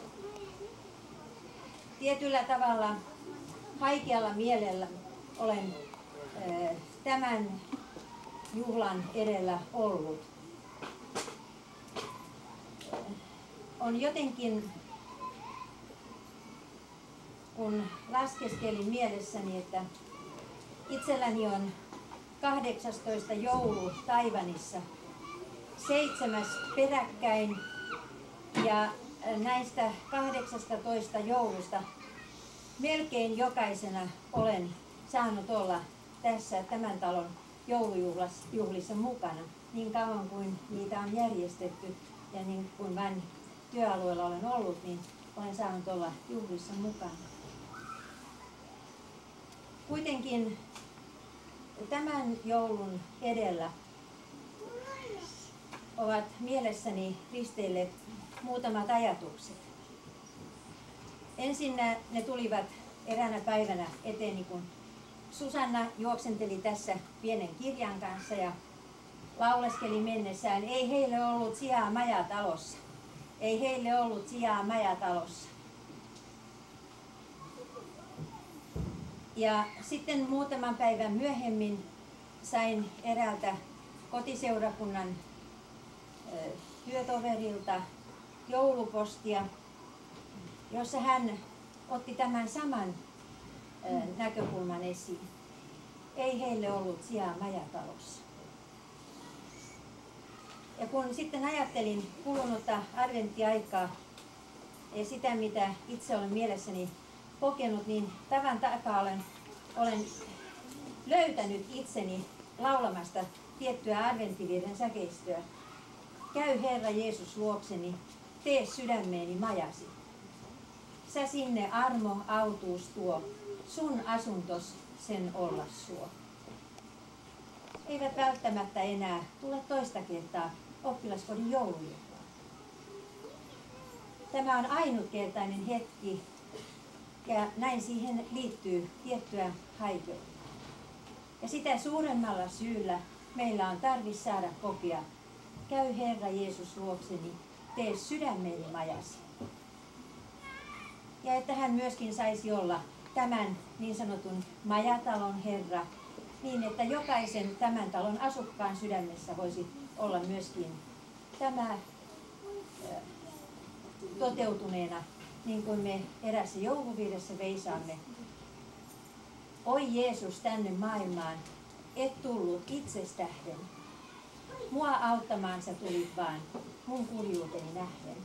Tietyllä tavalla haikealla mielellä olen tämän juhlan edellä ollut. On jotenkin, kun laskeskelin mielessäni, että itselläni on kahdeksastoista joulu Taiwanissa, seitsemäs peräkkäin, ja näistä kahdeksastatoista joulusta melkein jokaisena olen saanut olla tässä tämän talon joulujuhlissa mukana niin kauan kuin niitä on järjestetty ja niin kuin vain työalueella olen ollut, niin olen saanut olla juhlissa mukana. Kuitenkin tämän joulun edellä ovat mielessäni risteille muutamat ajatukset. Ensin ne tulivat eräänä päivänä eteeni, kun Susanna juoksenteli tässä pienen kirjan kanssa ja lauleskeli mennessään, ei heille ollut sijaa majatalossa. Ei heille ollut sijaa majatalossa. Ja sitten muutaman päivän myöhemmin sain eräältä kotiseurakunnan työtoverilta joulupostia, jossa hän otti tämän saman näkökulman esiin. Ei heille ollut sijaa majatalossa. Ja kun sitten ajattelin kulunutta adventtiaikaa ja sitä, mitä itse olen mielessäni kokenut, niin tavan takaa olen, olen löytänyt itseni laulamasta tiettyä adventtivirren säkeistöä. käy Herra Jeesus luokseni, tee sydämeeni majasi. Sä sinne armo autuus tuo, sun asuntos sen olla suo. Eivät välttämättä enää tule toista kertaa oppilaskodin joulujuhlaan. Tämä on ainutkertainen hetki ja näin siihen liittyy tiettyä haikeutta. Ja sitä suuremmalla syyllä meillä on tarvis saada kokea, käy Herra Jeesus luokseni, tee sydämeni majasi. Ja että hän myöskin saisi olla tämän niin sanotun majatalon Herra, niin että jokaisen tämän talon asukkaan sydämessä voisi olla myöskin tämä toteutuneena, niin kuin me erässä jouluvirressä veisaamme. Oi Jeesus tänne maailmaan, et tullut itsestähden. Mua auttamaan sä tulit vaan, mun kurjuuteni nähden.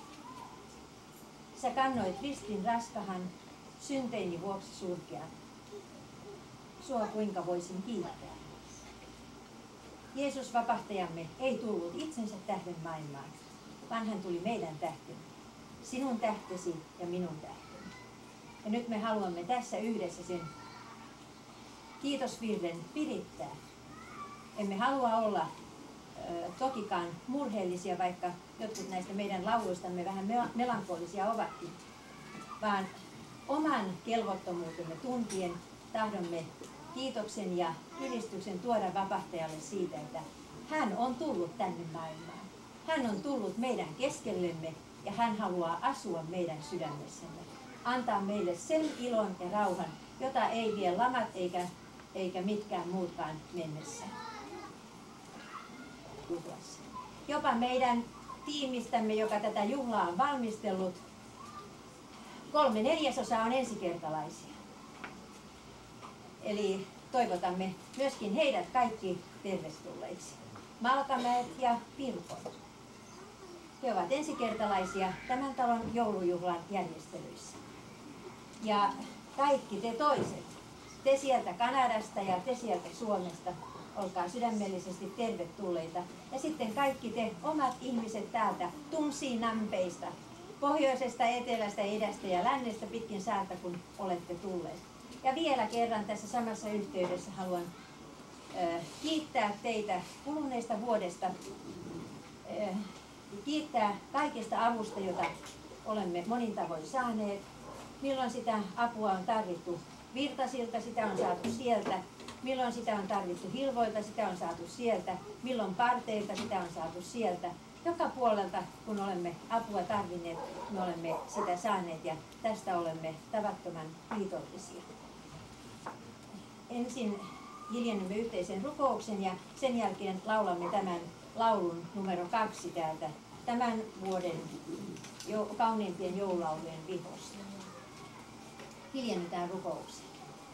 Sä kannoit ristin raskahan, synteini vuoksi surkean. Sua kuinka voisin kiittää. Jeesus vapahtajamme ei tullut itsensä tähden maailmaan, vaan hän tuli meidän tähden. Sinun tähtesi ja minun tähteni. Ja nyt me haluamme tässä yhdessä sen kiitosvirren virittää. Emme halua olla ö, tokikaan murheellisia, vaikka jotkut näistä meidän lauluistamme vähän melankolisia ovatkin, vaan oman kelvottomuutemme tuntien tahdomme kiitoksen ja ylistyksen tuoda vapahtajalle siitä, että hän on tullut tänne maailmaan. Hän on tullut meidän keskellemme ja hän haluaa asua meidän sydämessämme. Antaa meille sen ilon ja rauhan, jota ei vie lamat eikä, eikä mitkään muutkaan mennessä. Juhlassa. Jopa meidän tiimistämme, joka tätä juhlaa on valmistellut, kolme neljäsosaa on ensikertalaisia. Eli toivotamme myöskin heidät kaikki tervetulleiksi. Malkamäet ja Pirkon. He ovat ensikertalaisia tämän talon joulujuhlan järjestelyissä. Ja kaikki te toiset, te sieltä Kanadasta ja te sieltä Suomesta, olkaa sydämellisesti tervetulleita. Ja sitten kaikki te omat ihmiset täältä Tumsi-Nampeista, pohjoisesta, etelästä, idästä ja lännestä pitkin saarta, kun olette tulleet. Ja vielä kerran tässä samassa yhteydessä haluan äh, kiittää teitä kuluneesta vuodesta, äh, kiittää kaikesta avusta, jota olemme monin tavoin saaneet. Milloin sitä apua on tarvittu Virtasilta, sitä on saatu sieltä. Milloin sitä on tarvittu Hilvoilta, sitä on saatu sieltä. Milloin Parteilta, sitä on saatu sieltä. Joka puolelta, kun olemme apua tarvinneet, me olemme sitä saaneet ja tästä olemme tavattoman kiitollisia. Ensin hiljennymme yhteisen rukouksen ja sen jälkeen laulamme tämän laulun numero kaksi täältä tämän vuoden jo, kauniimpien joululaulujen vihosta. Hiljennytään rukoukseen.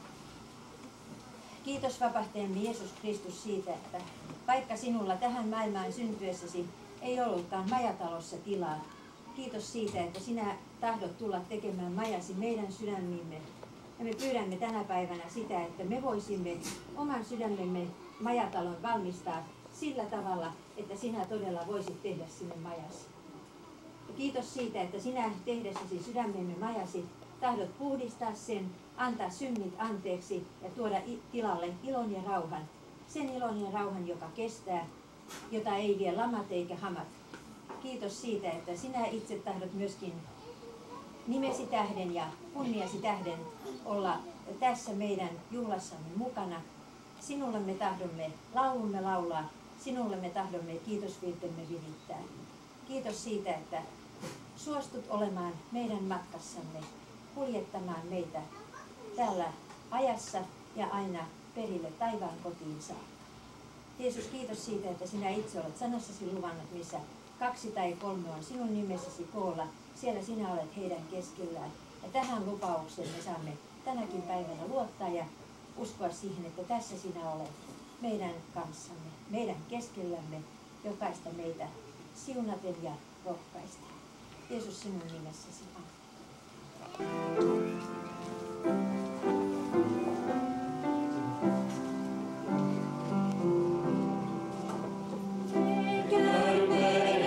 Kiitos vapahtajamme Jeesus Kristus siitä, että vaikka sinulla tähän maailmaan syntyessäsi ei ollutkaan majatalossa tilaa, kiitos siitä, että sinä tahdot tulla tekemään majasi meidän sydämimme. Ja me pyydämme tänä päivänä sitä, että me voisimme oman sydämemme majatalon valmistaa sillä tavalla, että sinä todella voisit tehdä sinne majasi. Ja kiitos siitä, että sinä tehdessäsi sydämemme majasi tahdot puhdistaa sen, antaa synnit anteeksi ja tuoda tilalle ilon ja rauhan. Sen ilon ja rauhan, joka kestää, jota ei vie lamat eikä hamat. Kiitos siitä, että sinä itse tahdot myöskin nimesi tähden ja kunniasi tähden olla tässä meidän juhlassamme mukana. Sinulle me tahdomme laulumme laulaa, sinulle me tahdomme kiitosvirtemme virittää. Kiitos siitä, että suostut olemaan meidän matkassamme, kuljettamaan meitä tällä ajassa ja aina perille taivaan kotiin saakka. Jeesus, kiitos siitä, että sinä itse olet sanassasi luvannut, missä kaksi tai kolme on sinun nimessäsi koolla. Siellä sinä olet heidän keskellään. Ja tähän lupaukseen me saamme tänäkin päivänä luottaa ja uskoa siihen, että tässä sinä olet meidän kanssamme, meidän keskellämme, jokaista meitä siunaten ja rohkaista. Jeesus, sinun nimessäsi. Amen. Käymme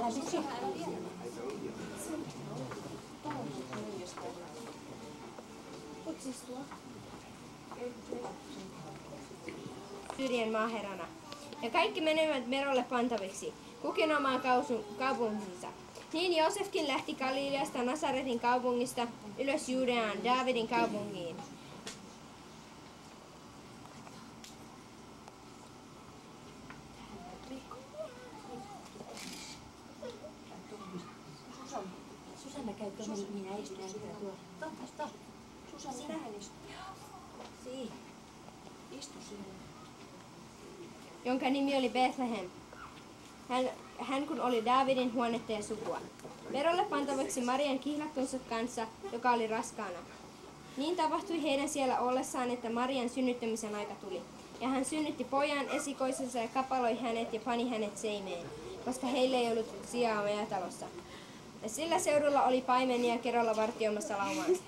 älä mene. Syrjän maaherrana. Ja kaikki menevät Merolle pantaviksi, kukin omaan kaupunginsa. Niin Joosefkin lähti Galileasta Nasaretin kaupungista ylös Judeaan Daavidin kaupungiin. Susanna käy tuohon, minä istun tuolla. Totta, totta. Susanna, sinähän istut. Siin. Istu siinä. Jonka nimi oli Bethlehem. Hän, hän kun oli Daavidin huonetta ja sukua. Merolle pantavaksi Marian kihlattunsa kanssa, joka oli raskaana. Niin tapahtui heidän siellä ollessaan, että Marian synnyttämisen aika tuli. Ja hän synnytti pojan esikoisensa ja kapaloi hänet ja pani hänet seimeen, koska heillä ei ollut sijaa majatalossa. Ja sillä seudulla oli paimenia kerolla vartioimassa laumaansa.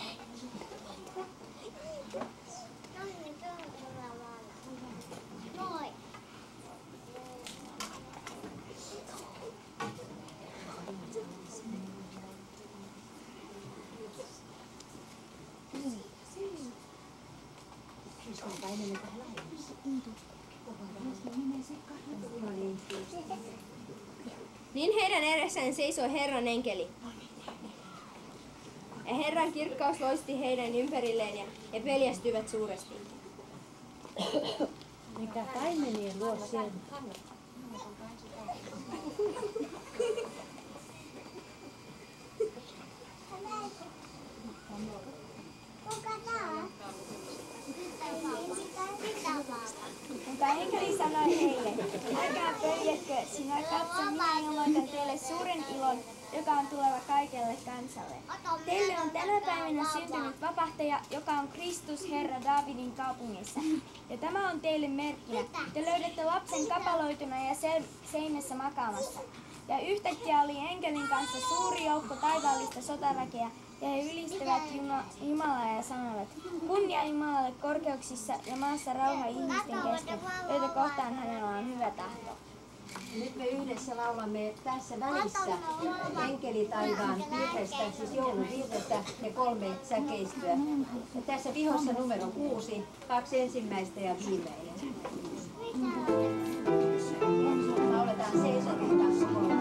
Niin heidän edessään seisoi Herran enkeli. Ja Herran kirkkaus loisti heidän ympärilleen ja he peljästyivät suuresti. Mikä paimenien luo siellä? Mutta enkeli sanoi heille, älkää peljätkö, sinä katso, minä ilmoitan teille suuren ilon, joka on tuleva kaikelle kansalle. Teille on tänä päivänä syntynyt vapahtaja, joka on Kristus Herra Daavidin kaupungissa. Ja tämä on teille merkkinä. Te löydätte lapsen kapaloituna ja se- seinässä makaamassa. Ja yhtäkkiä oli enkelin kanssa suuri joukko taivaallista sotaväkeä, ja he ylistävät Jumalaa ja sanovat, kunnia Jumalalle korkeuksissa ja maassa rauha ihmisten kesken, joita kohtaan hänellä on hyvä tahto. Nyt me yhdessä laulamme tässä välissä enkeli taivaan virrestä, siis jouluvirrestä ja kolme säkeistöä. Ja tässä vihossa numero kuusi, kaksi ensimmäistä ja viimeinen. Lauletaan seisotaan kolme.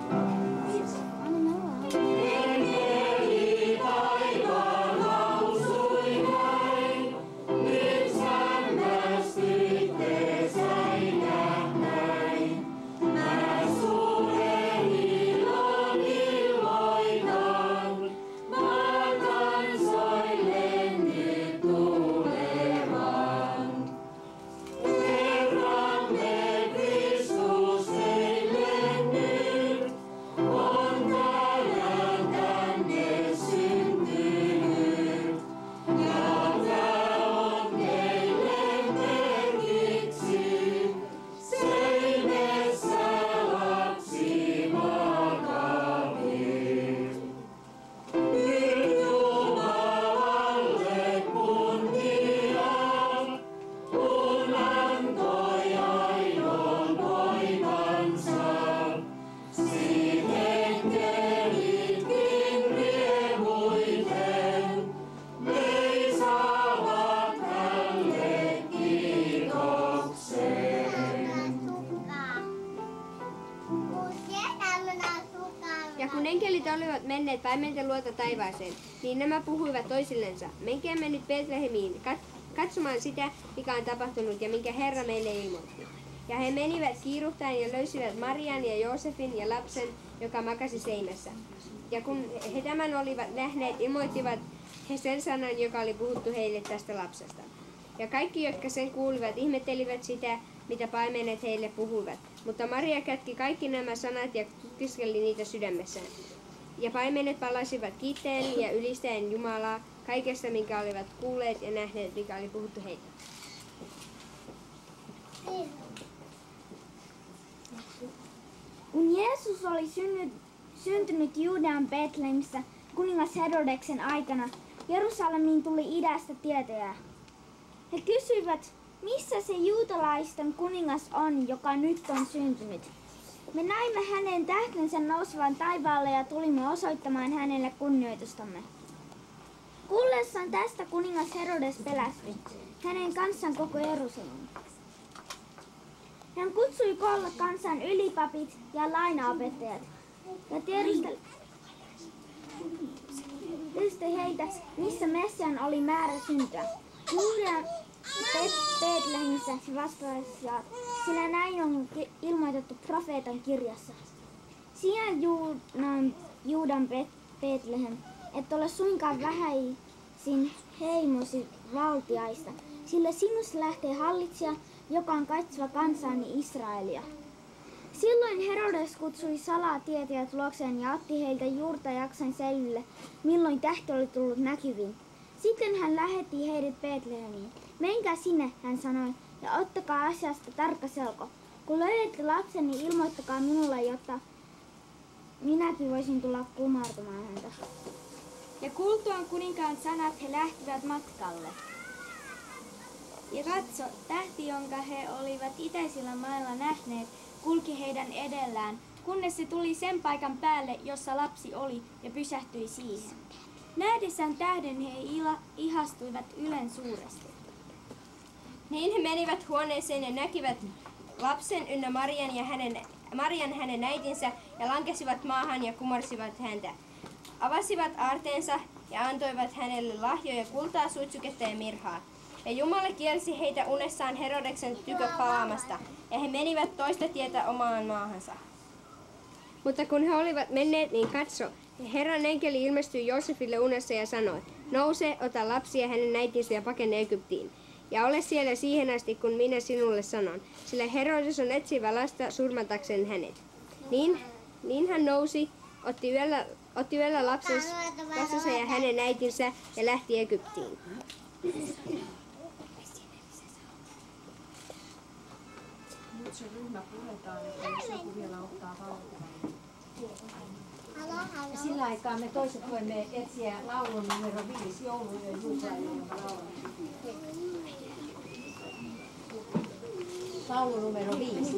olivat menneet paimenten luota taivaaseen, niin nämä puhuivat toisillensa, menkäämme nyt Betlehemiin katsomaan sitä, mikä on tapahtunut ja minkä Herra meille ilmoitti. Ja he menivät kiiruhtaen ja löysivät Marian ja Joosefin ja lapsen, joka makasi seinässä. Ja kun he tämän olivat nähneet, ilmoittivat he sen sanan, joka oli puhuttu heille tästä lapsesta. Ja kaikki, jotka sen kuulivat, ihmettelivät sitä, mitä paimenet heille puhuivat. Mutta Maria kätki kaikki nämä sanat ja tutkiskeli niitä sydämessään. Ja paimenet palasivat kiittäen ja ylistäen Jumalaa kaikesta, minkä olivat kuulleet ja nähneet, mikä oli puhuttu heille. Kun Jeesus oli synnyt, syntynyt Juudean Betlehemissä kuningas Herodeksen aikana, Jerusalemiin tuli idästä tietoja. He kysyivät, missä se juutalaisten kuningas on, joka nyt on syntynyt. Me näimme hänen tähtensä nousevan taivaalle ja tulimme osoittamaan hänelle kunnioitustamme. Kuullessaan tästä kuningas Herodes pelästyi hänen kanssaan koko Jerusalem. Hän kutsui koolle kansan ylipapit ja lainaopettajat ja tiedusteli heitä, missä Messian oli määrä syntyä. Juudean Betlehemissä he vastasivat, sillä näin on ilmoitettu profeetan kirjassa. Sinä Juudan, Juudan Betlehem, et ole suinkaan vähäisin heimosi valtiaista, sillä sinusta lähtee hallitsija, joka on katsova kansaani Israelia. Silloin Herodes kutsui salatietäjät luokseen ja otti heiltä juurta jaksain selville, milloin tähti oli tullut näkyviin. Sitten hän lähetti heidät Betlehemiin. Menkää sinne, hän sanoi, ja ottakaa asiasta tarkka selko. Kun löydätte lapsen, niin ilmoittakaa minulle, jotta minäkin voisin tulla kumartamaan häntä. Ja kuultuaan kuninkaan sanat he lähtivät matkalle. Ja katso, tähti, jonka he olivat itäisillä mailla nähneet, kulki heidän edellään, kunnes se tuli sen paikan päälle, jossa lapsi oli, ja pysähtyi siihen. Nähdessään tähden he ila, ihastuivat ylen suuresti. Niin he menivät huoneeseen ja näkivät lapsen ynnä Marian ja hänen, Marian hänen äitinsä ja lankesivat maahan ja kumarsivat häntä. Avasivat aarteensa ja antoivat hänelle lahjoja kultaa, suitsuketta ja mirhaa. Ja Jumala kielsi heitä unessaan Herodeksen tykö palaamasta, ja he menivät toista tietä omaan maahansa. Mutta kun he olivat menneet, niin katso, Herran enkeli ilmestyi Joosefille unessa ja sanoi, nouse, ota lapsi ja hänen äitinsä ja pakene Egyptiin. Ja ole siellä siihen asti, kun minä sinulle sanon, sillä Herodes on etsivä lasta surmatakseen hänet. Niin, niin hän nousi, otti yöllä, otti yöllä lapsensa ja hänen äitinsä ja lähti Egyptiin. Nyt se ryhmä puretaan, että jos joku vielä ottaa valtavan. Ja sillä aikaa me toiset voimme etsiä laulun numero viisi, jouluyön juhlaille, jonka laulamme. Laulu numero viisi.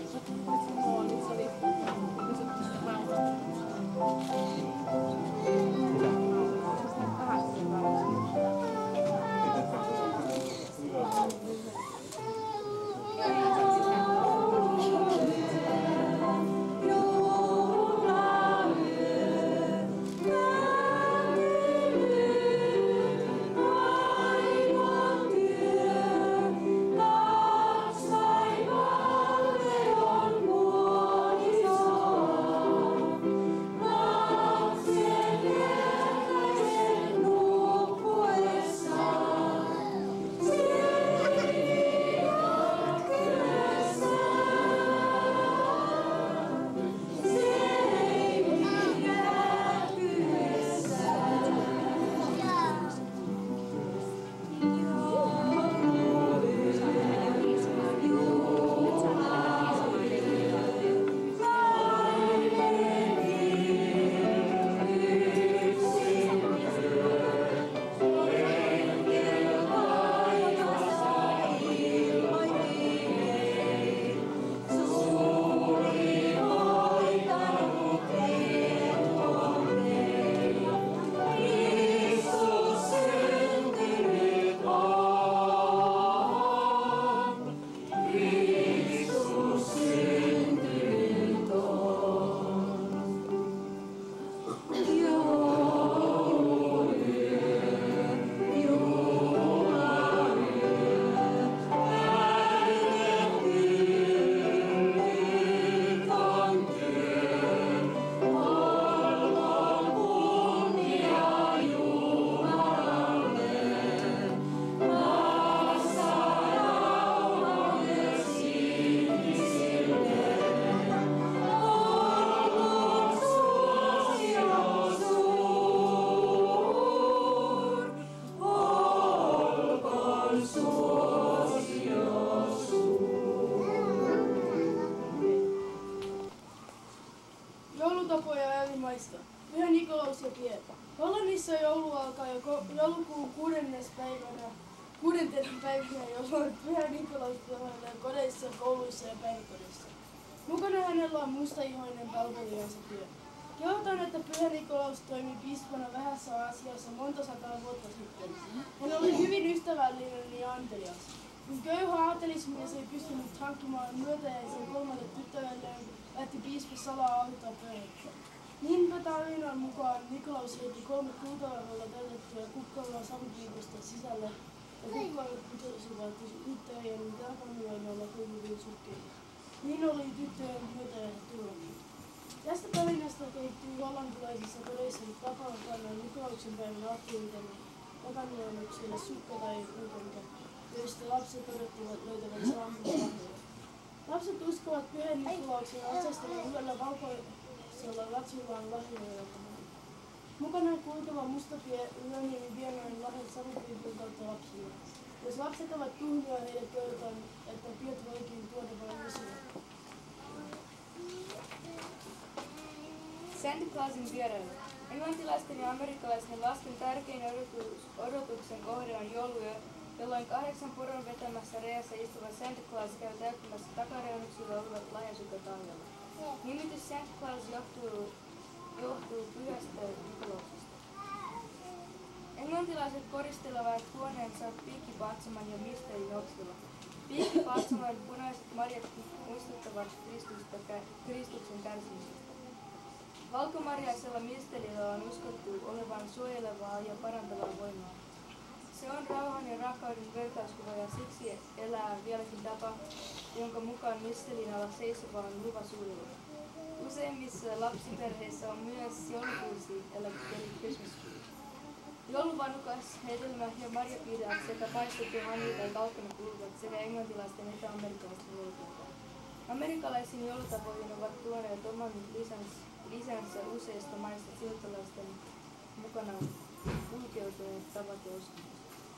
Hollannissa joulu alkaa jo joulukuun kuudennes päivänä, kuudentena päivänä, jolloin Pyhä Nikolaus palvelee kodeissa, kouluissa ja päiväkodissa. Mukana hänellä on mustaihoinen palvelijansa työ. Kehotan, että Pyhä Nikolaus toimi piispana vähässä asiassa monta sataa vuotta sitten. Hän oli hyvin ystävällinen ja antelias. Kun köyhä aatelismies ei pystynyt hankkimaan myötäjäisen kolmalle tyttärelleen, lähti piispa salaa auttaa perhettä. Niinpä tarinan mukaan Nikolaus heitti kolme kultaarvolla täytettyä kukkaroa savupiipusta sisälle ja kukkarat putosivat tyttöjen jalkanuoimalla kuivuviin sukkeihin. Niin oli tyttöjen myötäjäiset turvattu. Tästä tarinasta kehittyy hollantilaisissa kodeissa tapaan panna Nikolauksen päivän aktiiviten takanuoimuksille sukka tai ulkonka, joista lapset odottavat löytävät saamua. Lapset uskovat Pyhän Nikolauksen atsastavan hyvällä valkoisella latsillaan lahjoja. Mukana kulkeva mustapie yönin vienoin lahjat savupiipun kautta lapsille. Jos lapset ovat tuhmia, heille kerrotaan, että piet voikin tuoda vain vesyä. Santa Clausin vierailu. Englantilaisten ja amerikkalaisten lasten tärkein odotus, odotuksen kohde on jouluyö, jolloin kahdeksan puron vetämässä reessä istuva Santa Claus käy täyttämässä takareunuksilla olevat lahjasukot angella. Nimitys Santa Claus johtuu, johtuu pyhästä Nikolauksesta. Englantilaiset koristelevat huoneensa piikkipatsaman ja misterin oksilla. Piikkipatsaman punaiset marjat muistuttavat Kristusta, Kristuksen kärsimistä. Valkomarjaisella mistelillä on uskottu olevan suojelevaa ja parantavaa voimaa. Se on rauhan ja rakkauden vertauskuva ja siksi elää vieläkin tapa, jonka mukaan mistelin alla seisova on luva suojella. Useimmissa lapsiperheissä on myös joulukuusi eli Christmas tree. Jouluvannukas, hedelmä ja marjapiiraat sekä paistettu hani tai kaukana kuuluvat sekä englantilaisten että amerikkalaisten joulukuntaan. Amerikkalaisiin joulutapoihin ovat tuoneet oman lisänsä, lisänsä useista maista siirtolaisten mukana kulkeutuneet tavat ja uskomukset.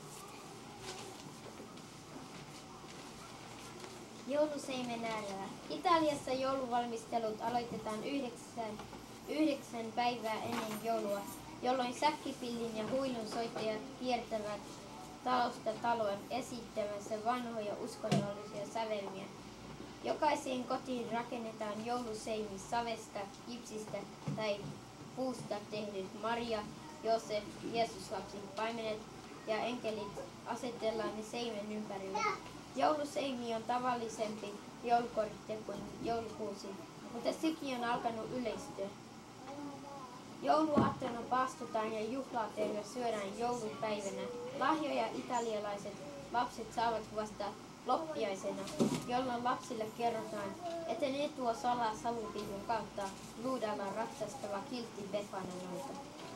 Jouluseimen äärellä. Italiassa jouluvalmistelut aloitetaan yhdeksän, yhdeksän päivää ennen joulua, jolloin säkkipillin ja huilun soittajat kiertävät talosta taloon esittämässä vanhoja uskonnollisia sävelmiä. Jokaiseen kotiin rakennetaan jouluseimi savesta, kipsistä tai puusta tehdyt Maria, Joosef, Jeesuslapsen paimenet ja enkelit asetellaan ne seimen ympärille. Jouluseimi on tavallisempi joulukortte kuin joulukuusi, mutta sekin on alkanut yleistyä. Jouluaattona paastotaan ja juhlaateria syödään joulupäivänä. Lahjoja italialaiset lapset saavat vasta loppiaisena, jolloin lapsille kerrotaan, että ne tuo salaa savupiipun kautta luudalla ratsastava kiltti Befana-noita.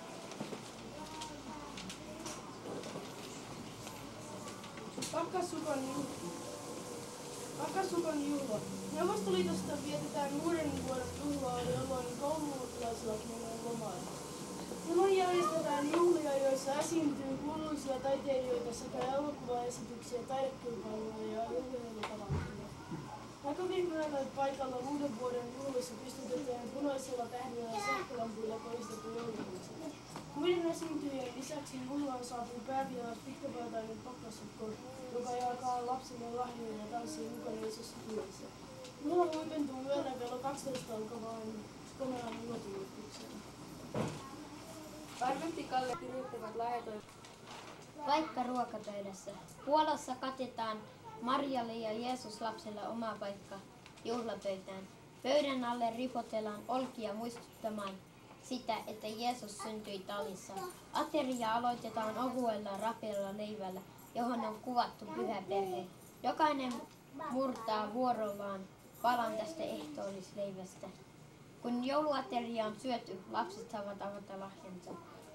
Pakkasukon juhla. Pakkasukon juhla. Neuvostoliitosta vietetään uuden vuoden juhlaa, jolloin koululaislakin on lomailla. Silloin järjestetään juhlia, joissa esiintyy kuuluisia taiteilijoita sekä elokuvaesityksiä, taidekilpailuja ja urheilutapahtumia. Näkövinkkuilla paikalla uuden vuoden juhlissa pystytetään punaisilla tähdillä ja sähkölampuilla koristettu joulukuusi. Muiden esiintyjien lisäksi juhlaan saapuu päävieras pitkäpöytäinen pakkasukko, joka jakaa lapsille lahjoja ja tanssii mukana isossa työssä. Juhla huipentuu yöllä kello kaksitoista alkavaan komean ilotulitukseen. Parvettikalle kirjoittavat lahjatoivat. Paikka ruokapöydässä. Puolassa katetaan Marjalle ja Jeesuslapselle oma paikka juhlapöytään. Pöydän alle ripotellaan olkia muistuttamaan sitä, että Jeesus syntyi tallissa. Ateria aloitetaan ohuella rapealla leivällä, johon on kuvattu pyhä perhe. Jokainen murtaa vuorollaan palan tästä ehtoollisleivästä. Kun jouluateria on syöty, lapset saavat avata lahjansa.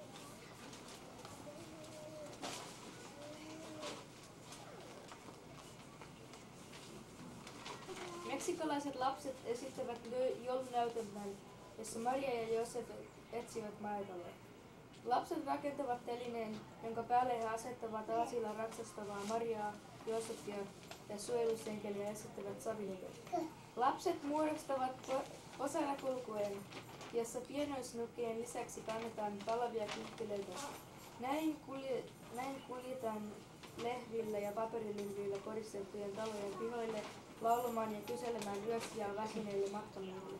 Meksikolaiset lapset esittävät joulunäytelmän, jossa Maria ja Joosef etsivät maitoa. Lapset rakentavat telineen, jonka päälle he asettavat aasilla ratsastavaa Mariaa, Joosefia ja suojelusenkeliä esittävät savinuket. Lapset muodostavat osana kulkuen, jossa pienoisnukien lisäksi kannetaan palavia kynttilöitä. Näin, kulje, näin kuljetaan lehvillä ja paperilivillä koristettujen talojen pihoille laulamaan ja kyselemään yöksi ja väsyneille mattomiehille.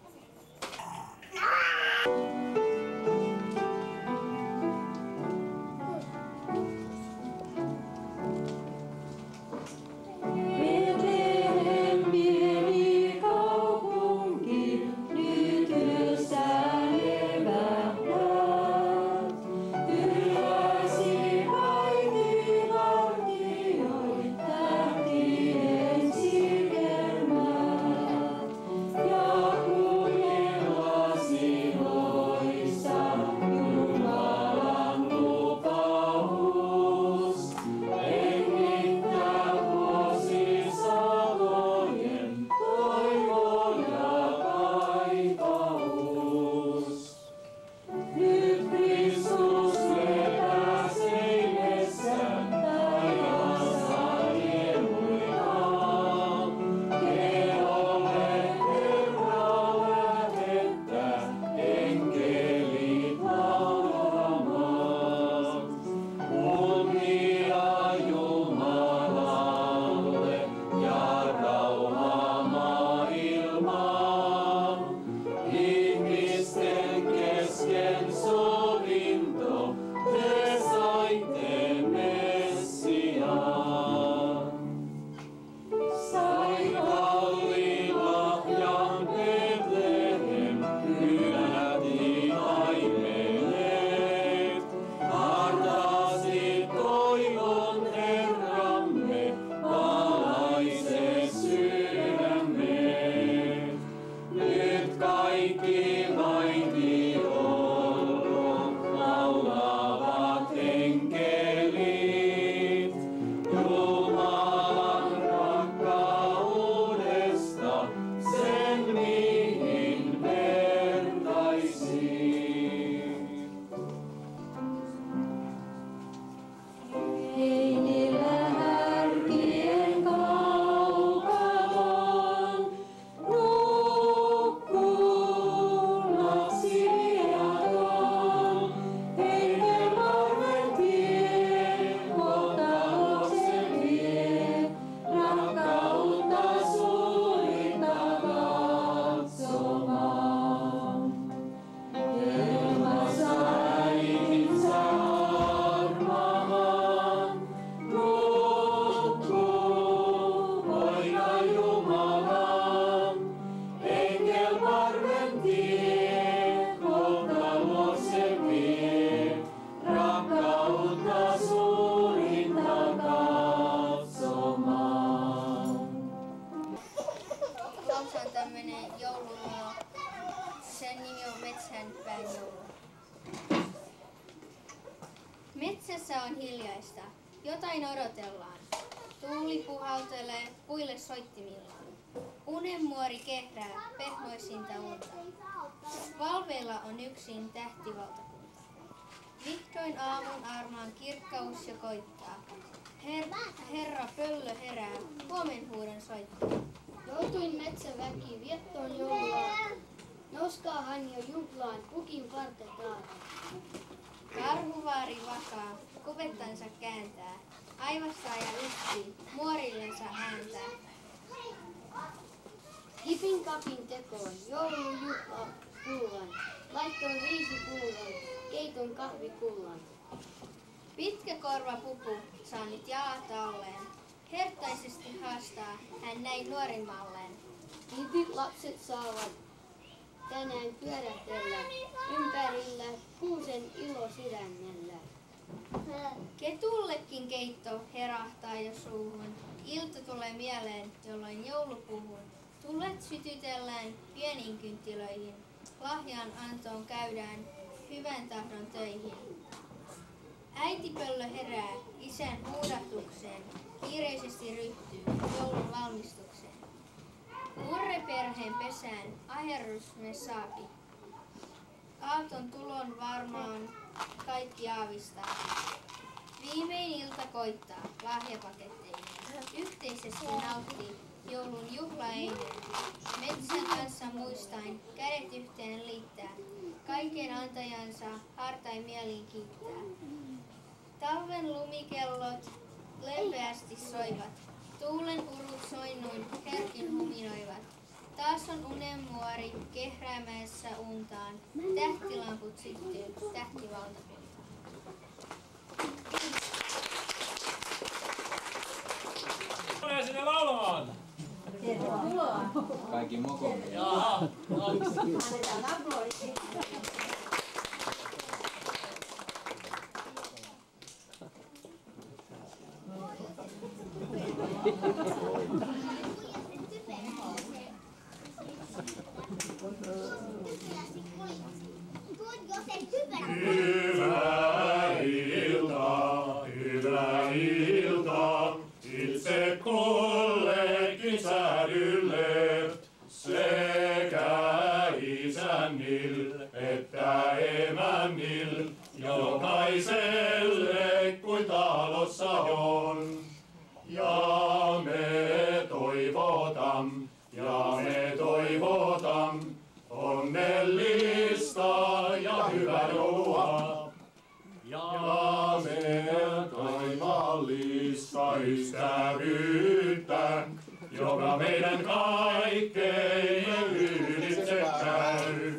Betlehem pieni kaupunki, nyt ylössään levähdät. Ylväsi kaikki vartioit, tähtien silkelmät. Ja kuunnellasi loissa Jumalan lupaus. Hengittää vuosisatojen toivo ja kaipaus. Nyt Kristus lepää seinässään taivaassa riemuillaan. Keholle Herra lähettää enkelit laulamaan. Kunnia Jumalalle ja rauha maailmaan. Ihmisten kesken sovinto, te saitte Messiaan. Sai kalliin lahjan Betlehem, yllätti taipeleet. Hartasi toivon Herramme, valaise sydämme. Nyt kaikki vaitiolon laulavat enkelit. Jumalan rakkaudesta, sen mihin vertaisin. Heinillä härkien kaukalon, nukkuu lapsi viaton. Hengenvarren tie, kohtaloksen vie, rakkautta suurinta katsomaan. Ilmassa äitinsä armahan, nukkuu poika Jumalan. Hengenvarren tie, kohtaloksen vie, rakkautta suurinta katsomaan. Lausa on tämmönen jouluruno. Sen nimi on Metsänpään joulu. Metsässä on hiljaista. Jotain odotellaan. Tuuli puhaltelee puille soittimillaan. Unenmuori kehrää pehmoisinta unta. Valveilla on yksin tähtivaltakunta. Vihdoin aamun armaan kirkkaus jo koittaa. Her- Herra pöllö herää, huomenhuudon soittaa. Joutuin metsäväkiin viettoon jouluaaton. Nouskaahan jo juhlaan, pukin partetaan. Karhuvaari vakaa, kuvettansa kääntää. Aivastaa ja yksi, muorillensa ääntää. Hipin kapin tekoon, joulun juhla pullan. Laittoon riisipullon, keiton kahvikullan. Pitkä korva pupu saa nyt jalat alleen. Herttaisesti haastaa hän näin nuorimmalleen. Hipit lapset saavat tänään pyörähtellä ympärillä kuusen ilo sydämellä. Ketullekin keitto herahtaa jo suuhun. Ilta tulee mieleen, jolloin joulupuhun. Tulet sytytellään pieniin kynttilöihin. Lahjan antoon käydään hyvän tahdon töihin. Äitipöllö herää isän huudahdukseen. Kiireisesti ryhtyy joulun valmistukseen. Murreperheen pesään aherrus me saapi. Aaton tulon varmaan kaikki aavistaa. Viimein ilta koittaa lahjapaketteihin. Yhteisesti nauttii joulun juhlaeinen. Metsän kanssa muistain kädet yhteen liittää. Kaiken antajansa hartain mieliin kiittää. Talven lumikellot lempeästi soivat. Tuulen urut soinnuin, herkin huminoivat. Taas on unenmuori kehräämässä untaan. Tähtilamput syttyy tähtivaltakuntaan. Tulee sinne laulamaan! Tervetuloa! Kaikki moko. Jaha, annetaan aplodit. Hyvää iltaa, hyvää iltaa, itse kullekin säädylle, sekä isännil että emännil, jokaiselle kuin talossa on. Ja me toivotam, ja me toivotam, onnellista ja hyvää joulua. Ja me taivallista ystävyyttä, joka meidän kaikkein ylitse käy.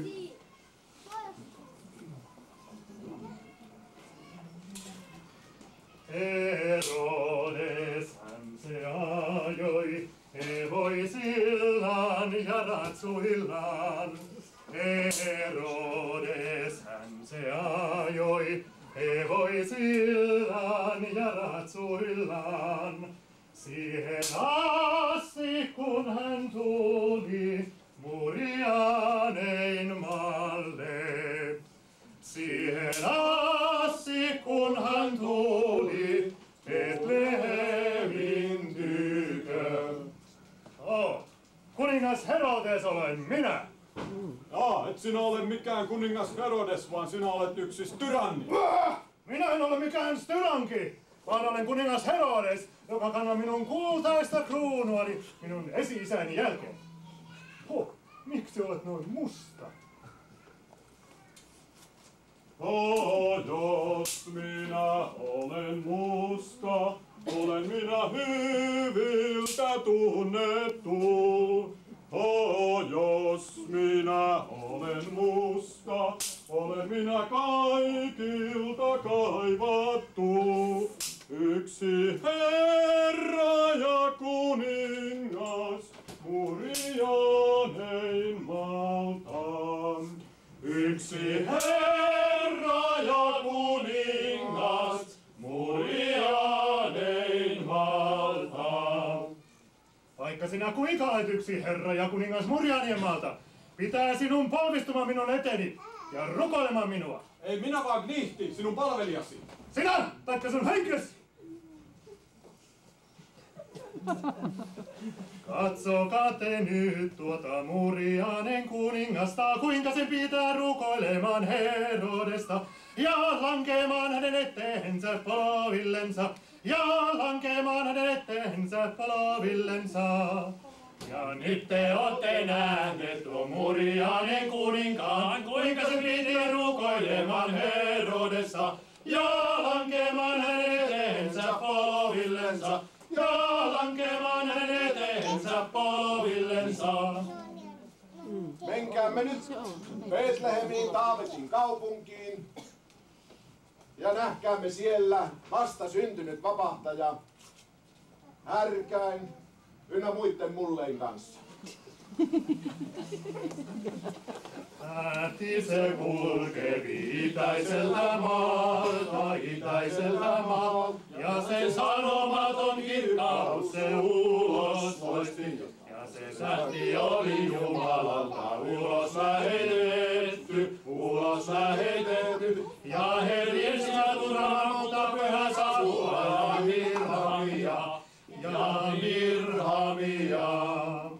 Herodes hän se ajoi hevoisillaan ja ratsuillaan. Herodes hän se ajoi hevoisillaan ja ratsuillaan. Siihen asti kun hän tuli Murianein maalle. Siihen asti kun hän tuli Betlehemin tykö. Oh, kuningas Herodes olen minä. Jaa, et sinä ole mikään kuningas Herodes, vaan sinä olet yksi tyranni. Minä en ole mikään styranki, vaan olen kuningas Herodes, joka kannan minun kultaista kruunuani minun esi-isäni jälkeen. Huh, miksi olet noin musta? Oh, jos minä olen musta, olen minä hyviltä tunnettu. Oh, jos minä olen musta, olen minä kaikilta kaivattu. Yksi herra ja kuningas Murianein maalta. Yksi herra ja kuningas Murianein maalta. Vaikka sinä kuinka olet yksi herra ja kuningas Murianien maalta, pitää sinun polvistumaan minun eteni ja rukoilemaan minua. Ei minä vaan Knihti, sinun palvelijasi. Sinä, taikka sun henkilösi! Katsokaa te nyt tuota Murianen kuningasta, kuinka se pitää rukoilemaan Herodesta ja lankemaan hänen eteensä polovillensa. Ja lankemaan hänen eteensä polovillensa. Ja nyt te ootte nähneet tuon Murianen kuninkaan, kuinka se piti rukoilemaan Herodessa. Ja lankemaan hänen eteensä polovillensa. Ja lankemaan hänen eteensä polovillensa. Menkäämme nyt Betlehemiin, Taavetin kaupunkiin. Ja nähkäämme siellä vasta syntynyt vapahtaja härkäin ynnä muitten mullein kanssa. Tähti se kulkevi itäisellä maalta, itäisellä maalta, ja sen sanomaton kirkkaus se ulos loisti. Ja se tähti oli Jumalalta ulos lähetetty, ulos lähetetty, ja herjen sieltä mutta pyhä savua ja Mirhamia, ja Mirhamia.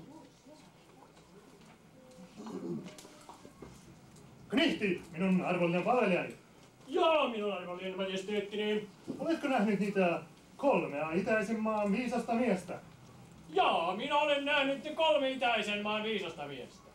Knihti, minun arvollinen palvelijani. Joo, minun arvollinen majesteettini. Oletko nähnyt niitä kolmea itäisen maan viisasta miestä? Joo, minä olen nähnyt ne kolme itäisen maan viisasta miestä,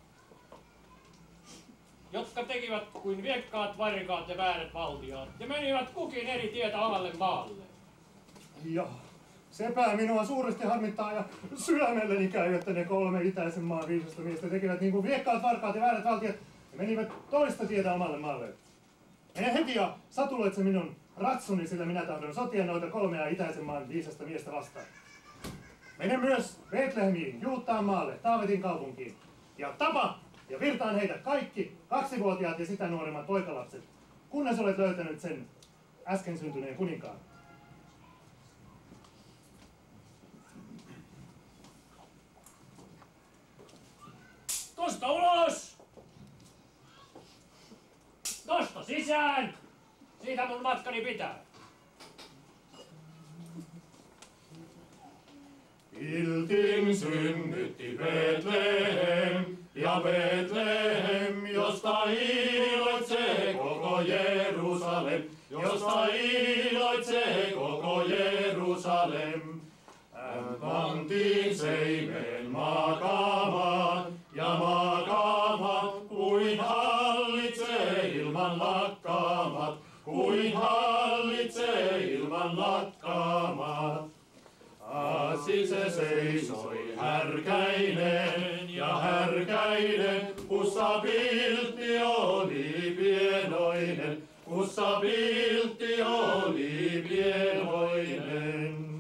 jotka tekivät kuin viekkaat, varikaat ja väärät valtiaat ja menivät kukin eri tietä omalle maalle. Ja Sepä minua suuresti harmittaa ja sydämelleni käy, että ne kolme itäisen maan viisasta miestä tekivät niin kuin viekkaat, varkaat ja väärät valtiot ja menivät toista tietä omalle maalle. Mene heti ja satuloitse minun ratsuni, sillä minä tahdon sotia noita kolmea itäisen maan viisasta miestä vastaan. Mene myös Betlehemiin, Juuttaan maalle, Taavetin kaupunkiin. Ja tapa ja virtaan heitä kaikki kaksivuotiaat ja sitä nuoremmat poikalapset, kunnes olet löytänyt sen äsken syntyneen kuninkaan. Tuosta ulos! Tuosta sisään! Siitä mun matkani pitää. Piltin synnytti Betlehem, ja Betlehem, josta iloitsee koko Jerusalem, josta iloitsee koko Jerusalem. Hän pantiin seimeen makaamaan, ja makaamaan, kuin hallitsee ilman lakkaamat, kuin hallitsee ilman lakkaamat. Asi se seisoi härkäinen ja härkäinen, kussa piltti oli pienoinen, kussa piltti oli pienoinen.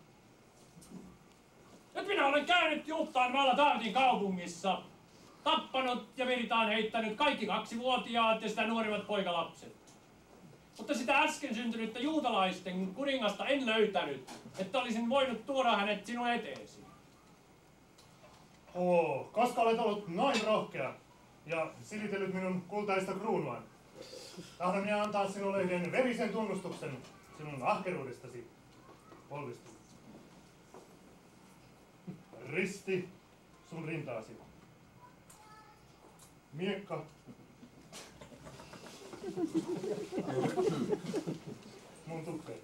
Nyt minä olen käynyt Juuttaan maalla Taavetin kaupungissa, tappanut ja virtaan heittänyt kaikki kaksivuotiaat ja sitä nuorimmat poikalapset. Mutta sitä äsken syntynyttä juutalaisten kuningasta en löytänyt, että olisin voinut tuoda hänet sinun eteesi. Oo, koska olet ollut noin rohkea ja silitellyt minun kultaista kruunuani. Tahdon minä antaa sinulle yhden verisen tunnustuksen sinun ahkeruudestasi polvista. Risti sun rintaasi. Miekka. Mun tukkeita.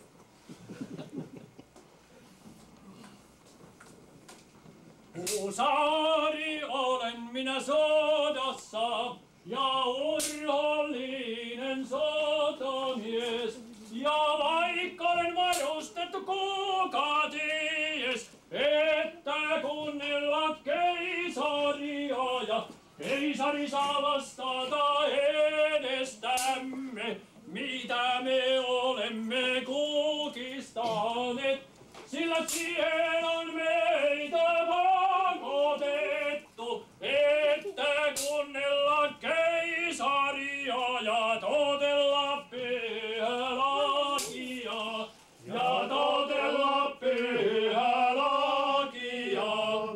Huusaari olen minä sodassa, ja urhollinen sotamies. Ja vaikka olen varustettu, kuka ties, että kunnilla keisaria ja keisari saa vastata edestämme, mitä me olemme kukistaneet, sillä siihen on meitä pakotettu, että kunnella keisaria ja totella pyhää lakia, ja totella pyhää lakia.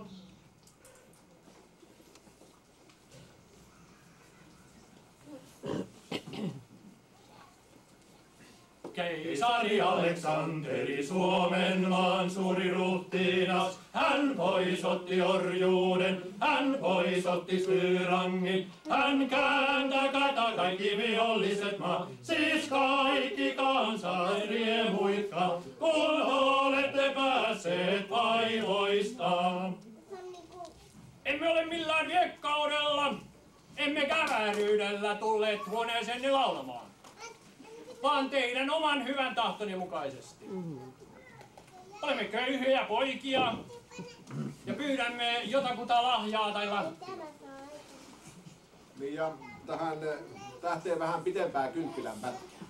Keisari Aleksanteri, Suomen maan suuri ruhtinas, hän poisotti orjuuden, hän poisotti styrangin, hän kääntää kata kaikki viholliset maat, siis kaikki kansat riemuitka, kun olette päässeet vaivoistaan. Emme ole millään viekkaudella, emme käväryydellä tulleet huoneeseenne laulamaan, vaan teidän oman hyvän tahtoni mukaisesti. Olemme köyhiä poikia ja pyydämme jotakuta lahjaa tai lahjaa. Niin ja tähän tähtee vähän pitempää kynttilän pätkää.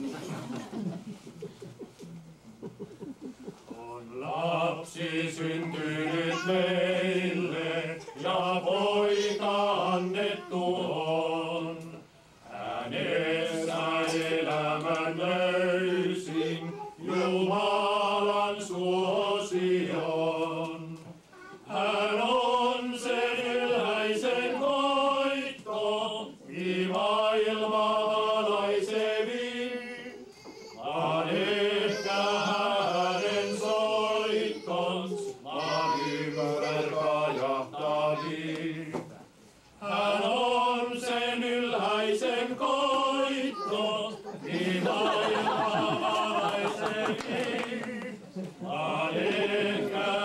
On lapsi syntynyt meille ja poika annettu on. Hänestä elämän löysin, Jumalan suosion. Hän on sen ylhäisen koitto, maailma valaisevi. Vaan ehkä hänen soittons maan ympär kajahtavi. Hän on sen ylhäisen koitto, maailma valaisevi. Vaan ehkä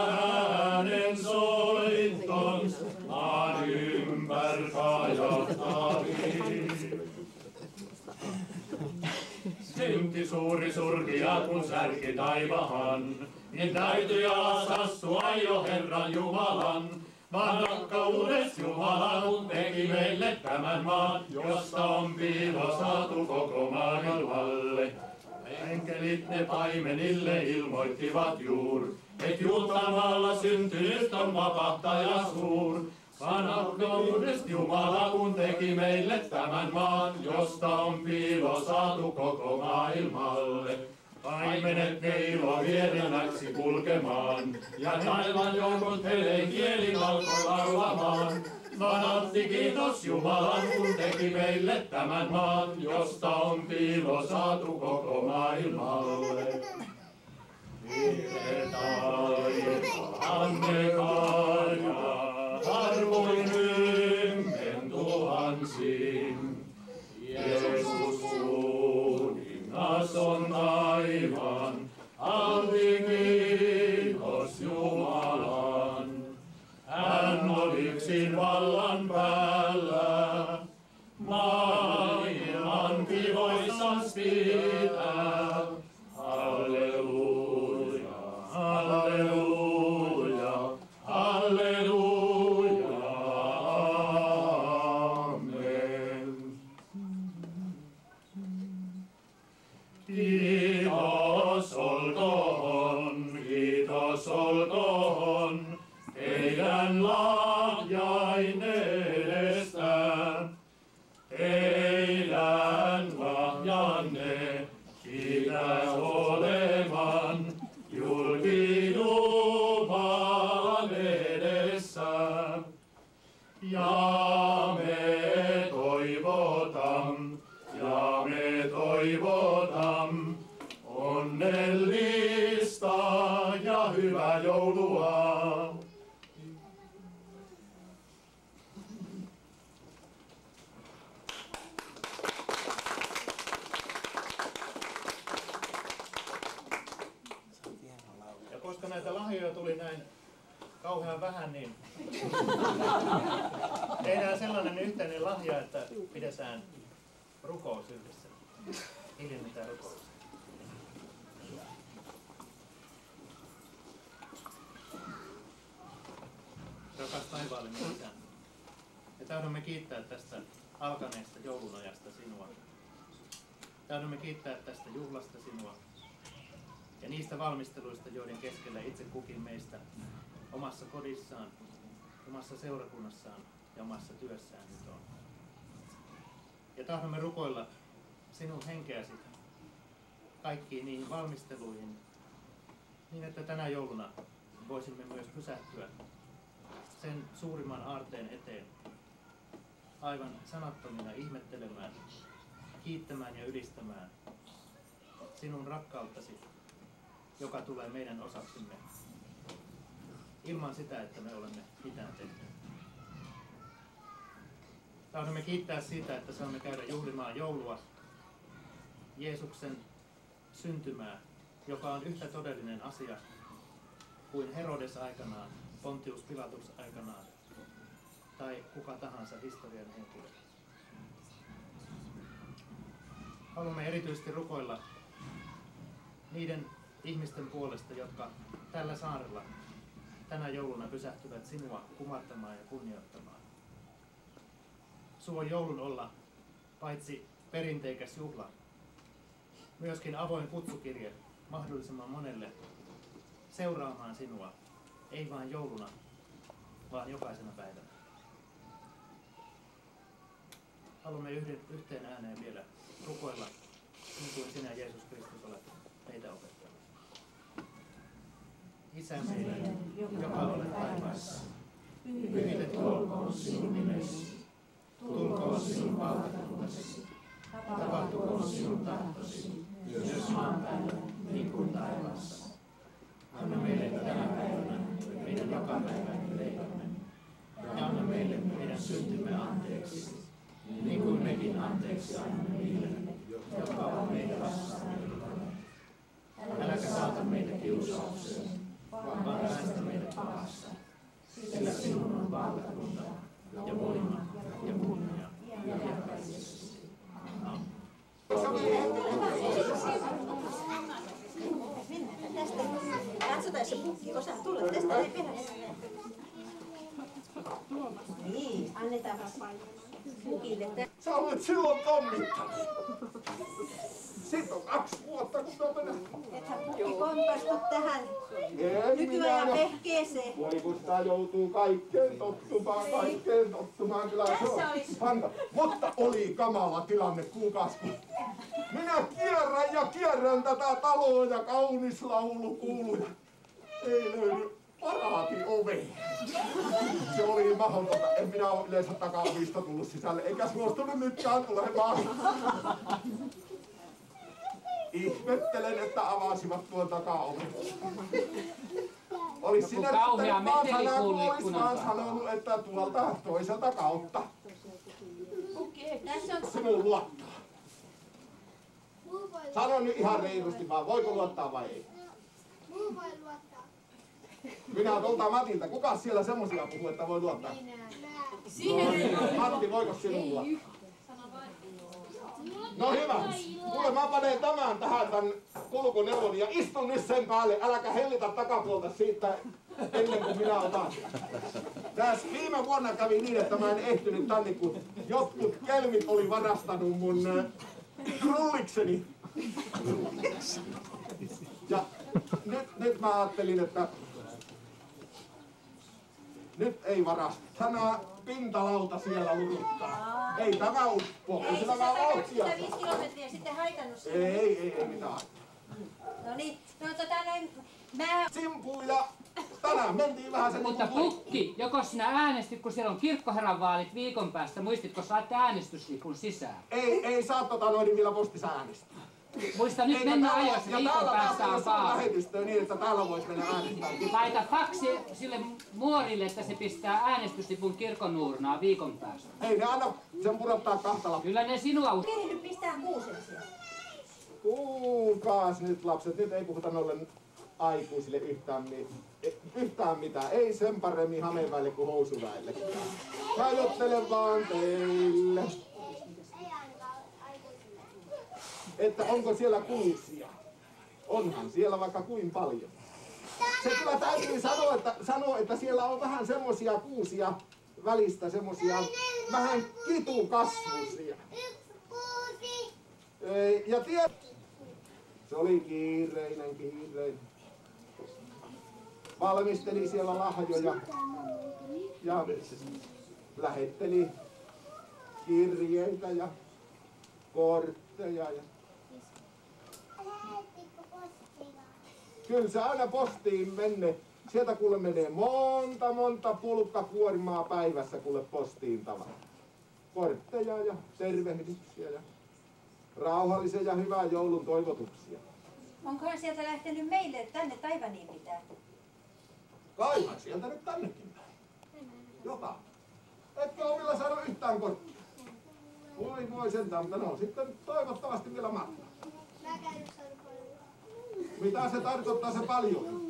Jumala kun särki taivaan, niin täytyi alas astua jo Herran Jumalan. Vaan rakkaudes Jumala kun teki meille tämän maan, josta on piilo saatu koko maailmalle. Enkelit ne paimenille ilmoittivat juur, et Juutamaalla syntynyt on vapahtaja suur. Vaan rakkaudesta Jumala kun teki meille tämän maan, josta on piilo saatu koko maailmalle. Paimenet ne ilovielinäksi kulkemaan, ja taivaan joukot heidän kieli alkoi laulamaan. Vaan otti kiitos Jumalan kun teki meille tämän maan, josta on piilo saatu koko maailmalle. Vihreä taivaan ne kaajaa, harvoin kymmen tuhansin. Jeesus kuningas on taivaan, alti kiitos Jumalan. Hän on yksin vallan päällä, maailman kivoissas pitää. Halleluja, halleluja, halleluja, amen. Kiitos olkoon, kiitos olkoon, teidän lahjainne edestään. Teidän lahjanne kiitos olevan julki Jumalan edessä. Ja me toivotam, ja me toivotam onnellista ja hyvää joulua. Ja koska näitä lahjoja tuli näin kauhean vähän, niin tehdään sellainen yhteinen lahja, että pidetään rukous yhdessä. Hiljennetään rukous. Rakas taivaallinen Isä, me tahdomme kiittää tästä alkaneesta joulunajasta sinua. Tahdomme kiittää tästä juhlasta sinua ja niistä valmisteluista, joiden keskellä itse kukin meistä omassa kodissaan, omassa seurakunnassaan ja omassa työssään nyt on. Ja tahdomme rukoilla sinun henkeäsi kaikkiin niihin valmisteluihin, niin että tänä jouluna voisimme myös pysähtyä sen suurimman aarteen eteen, aivan sanattomina ihmettelemään, kiittämään ja ylistämään sinun rakkauttasi, joka tulee meidän osaksimme, ilman sitä, että me olemme mitään tehneet. Tahdomme kiittää siitä, että saamme käydä juhlimaan joulua, Jeesuksen syntymää, joka on yhtä todellinen asia kuin Herodes aikanaan, Pontius Pilatus aikanaan tai kuka tahansa historian henkilö. Haluamme erityisesti rukoilla niiden ihmisten puolesta, jotka tällä saarella tänä jouluna pysähtyvät sinua kumartamaan ja kunnioittamaan. Suo joulun olla paitsi perinteikäs juhla, myöskin avoin kutsukirje mahdollisimman monelle seuraamaan sinua, ei vain jouluna, vaan jokaisena päivänä. Haluamme yhden, yhteen ääneen vielä rukoilla, niin kuin sinä, Jeesus Kristus, olet meitä opettanut. Isä meidän, joka olet taivaassa, pyhitetty olkoon sinun nimesi, tulkoon sinun valtakunnasi, tapahtukoon sinun tahtosi, myös maan päällä, niin kuin taivaassa. Anna meille tänä päivänä meidän jokapäiväinen leipämme, ja anna meille meidän syntimme anteeksi, niin kuin mekin anteeksi annamme niille, jotka ovat meitä vastaan. Äläkä saata meitä kiusaukseen, vaan päästä meidät pahasta, sillä sinun on valtakunta ja voima ja kunnia ja Katsotaan, jos se pukki osaa tulla tästä näin perässä. Niin, annetaan pukille. Sä olet silloin pommittanut. Siitä on kaksi vuotta, kun mä menen. Ethän pukki kompastu tähän En nykyajan minä- vehkeeseen. Voi kun sitä joutuu kaikkeen tottumaan, kaikkeen tottumaan. Kyllä se Tässä on olisi- hanta. Mutta oli kamala tilanne, kuulkaas kun minä kierrän ja kierrän tätä taloa ja kaunis laulu kuuluu. Ei löydy paraatiovea. Se oli mahdotonta. En minä ole yleensä takaovista tullut sisälle, eikä suostunut nytkään tulemaan. Ihmettelen, että avasivat tuon takaoven. Olis sinne kauhea vaan meteli sanaa, kun kuului olis ikkunan vaan takaa. sanonut, että tuolta toiselta kautta. Tässä on... Sinun luottaa. Sano nyt ihan reilusti vaan, voiko luottaa vai ei? Muu voi luottaa. Minä tuolta Matilta. Kuka siellä semmosia puhuu, että voi luottaa? Siihen ei No, Matti, voiko sinun luottaa? No hyvä. Kuule, mä panen tämän tähän tän kulkuneuvon ja istun nyt sen päälle. Äläkä hellitä takapuolta siitä ennen kuin minä otan. Tässä viime vuonna kävi niin, että mä en ehtinyt tänne, kun jotkut kelmit oli varastanut mun äh, krullikseni. Ja nyt, nyt mä ajattelin, että nyt ei varasta. Tänä pintalauta siellä luruttaa. Ei tämä uppo. Ei Ei se tämä sata vauhtia. kaksikymmentäviisi kilometriä sitten haitannut Ei, sinne. ei, ei, ei mitään. No niin, no tota noin, mä... Simpu ja tänään mentiin vähän sen Mutta niin kuin Pukki, joko sinä äänestit, kun siellä on kirkkoherran vaalit viikon päästä, muistitko saatte äänestyslipun sisään? Ei, ei saa tota noin vielä postissa äänestää. Muista nyt Eikä mennä täällä- ajoissa, ja viikon täällä päästä taas on ei saa vaalit. lähetystöä niin, että täällä vois mennä äänestämään. Laita faksi sille muorille, että se pistää äänestyslipun kirkkonuurnaan viikon päästä. Ei ne anna sen pudottaa kahta lappua. Kyllä ne sinua us... Kehdy pistää kuusen siellä. Kuulkaas nyt lapset, nyt ei puhuta noille aikuisille yhtään, mi- yhtään mitään. Ei sen paremmin hameväille kuin housuväille. Mä juttelen vaan teille. Että onko siellä kuusia? Onhan siellä vaikka kuin paljon. Se kyllä täytyy sanoa, että, sanoa, että siellä on vähän semmosia kuusia välistä, semmosia vähän kitukasvuisia. Ei, ja tiedät, se oli kiireinen, kiireinen. Valmisteli siellä lahjoja ja lähetteli kirjeitä ja kortteja. Ja... Kyllä se aina postiin menne. Sieltä kuule menee monta, monta pulkkakuormaa päivässä kuule postiin tavaraa. Kortteja ja tervehdyksiä ja rauhallisen ja hyvän joulun toivotuksia. Onkohan sieltä lähtenyt meille tänne Taivaniin mitään? Kaivan sieltä nyt tännekin päin. Joka. Etkö ole vielä saanut yhtään korttia? Voi voi sentään, mutta ne on sitten toivottavasti vielä matkalla. Mitä se tarkoittaa se paljon?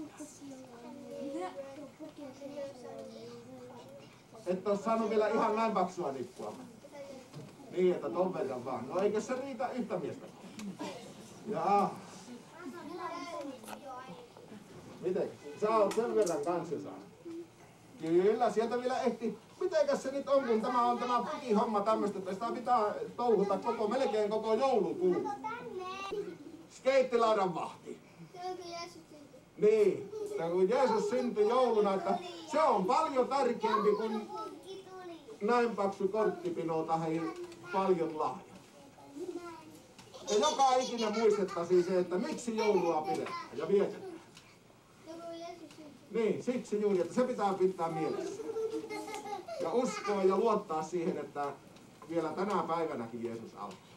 Et ole saanut vielä ihan näin paksua nippua. Niin, että ton verran vaan. No eikö se riitä yhtä miestä? Jaa. Miten? Sä oot sen verran kanssa saanut. Kyllä, sieltä vielä ehti. Mitenkäs se nyt on, kun tämä on tämä pikihomma tämmöistä, että sitä pitää touhuta koko, melkein koko joulukuu. Skeittilaudan vahti. Niin, ja kun Jeesus syntyi jouluna, että se on paljon tärkeämpi kuin näin paksu korttipino tai paljon lahjat. Ja joka ikinä muistettaisiin se, että miksi joulua pidetään ja vietetään. Niin, siksi juuri, että se pitää pitää mielessä. Ja uskoa ja luottaa siihen, että vielä tänä päivänäkin Jeesus auttaa.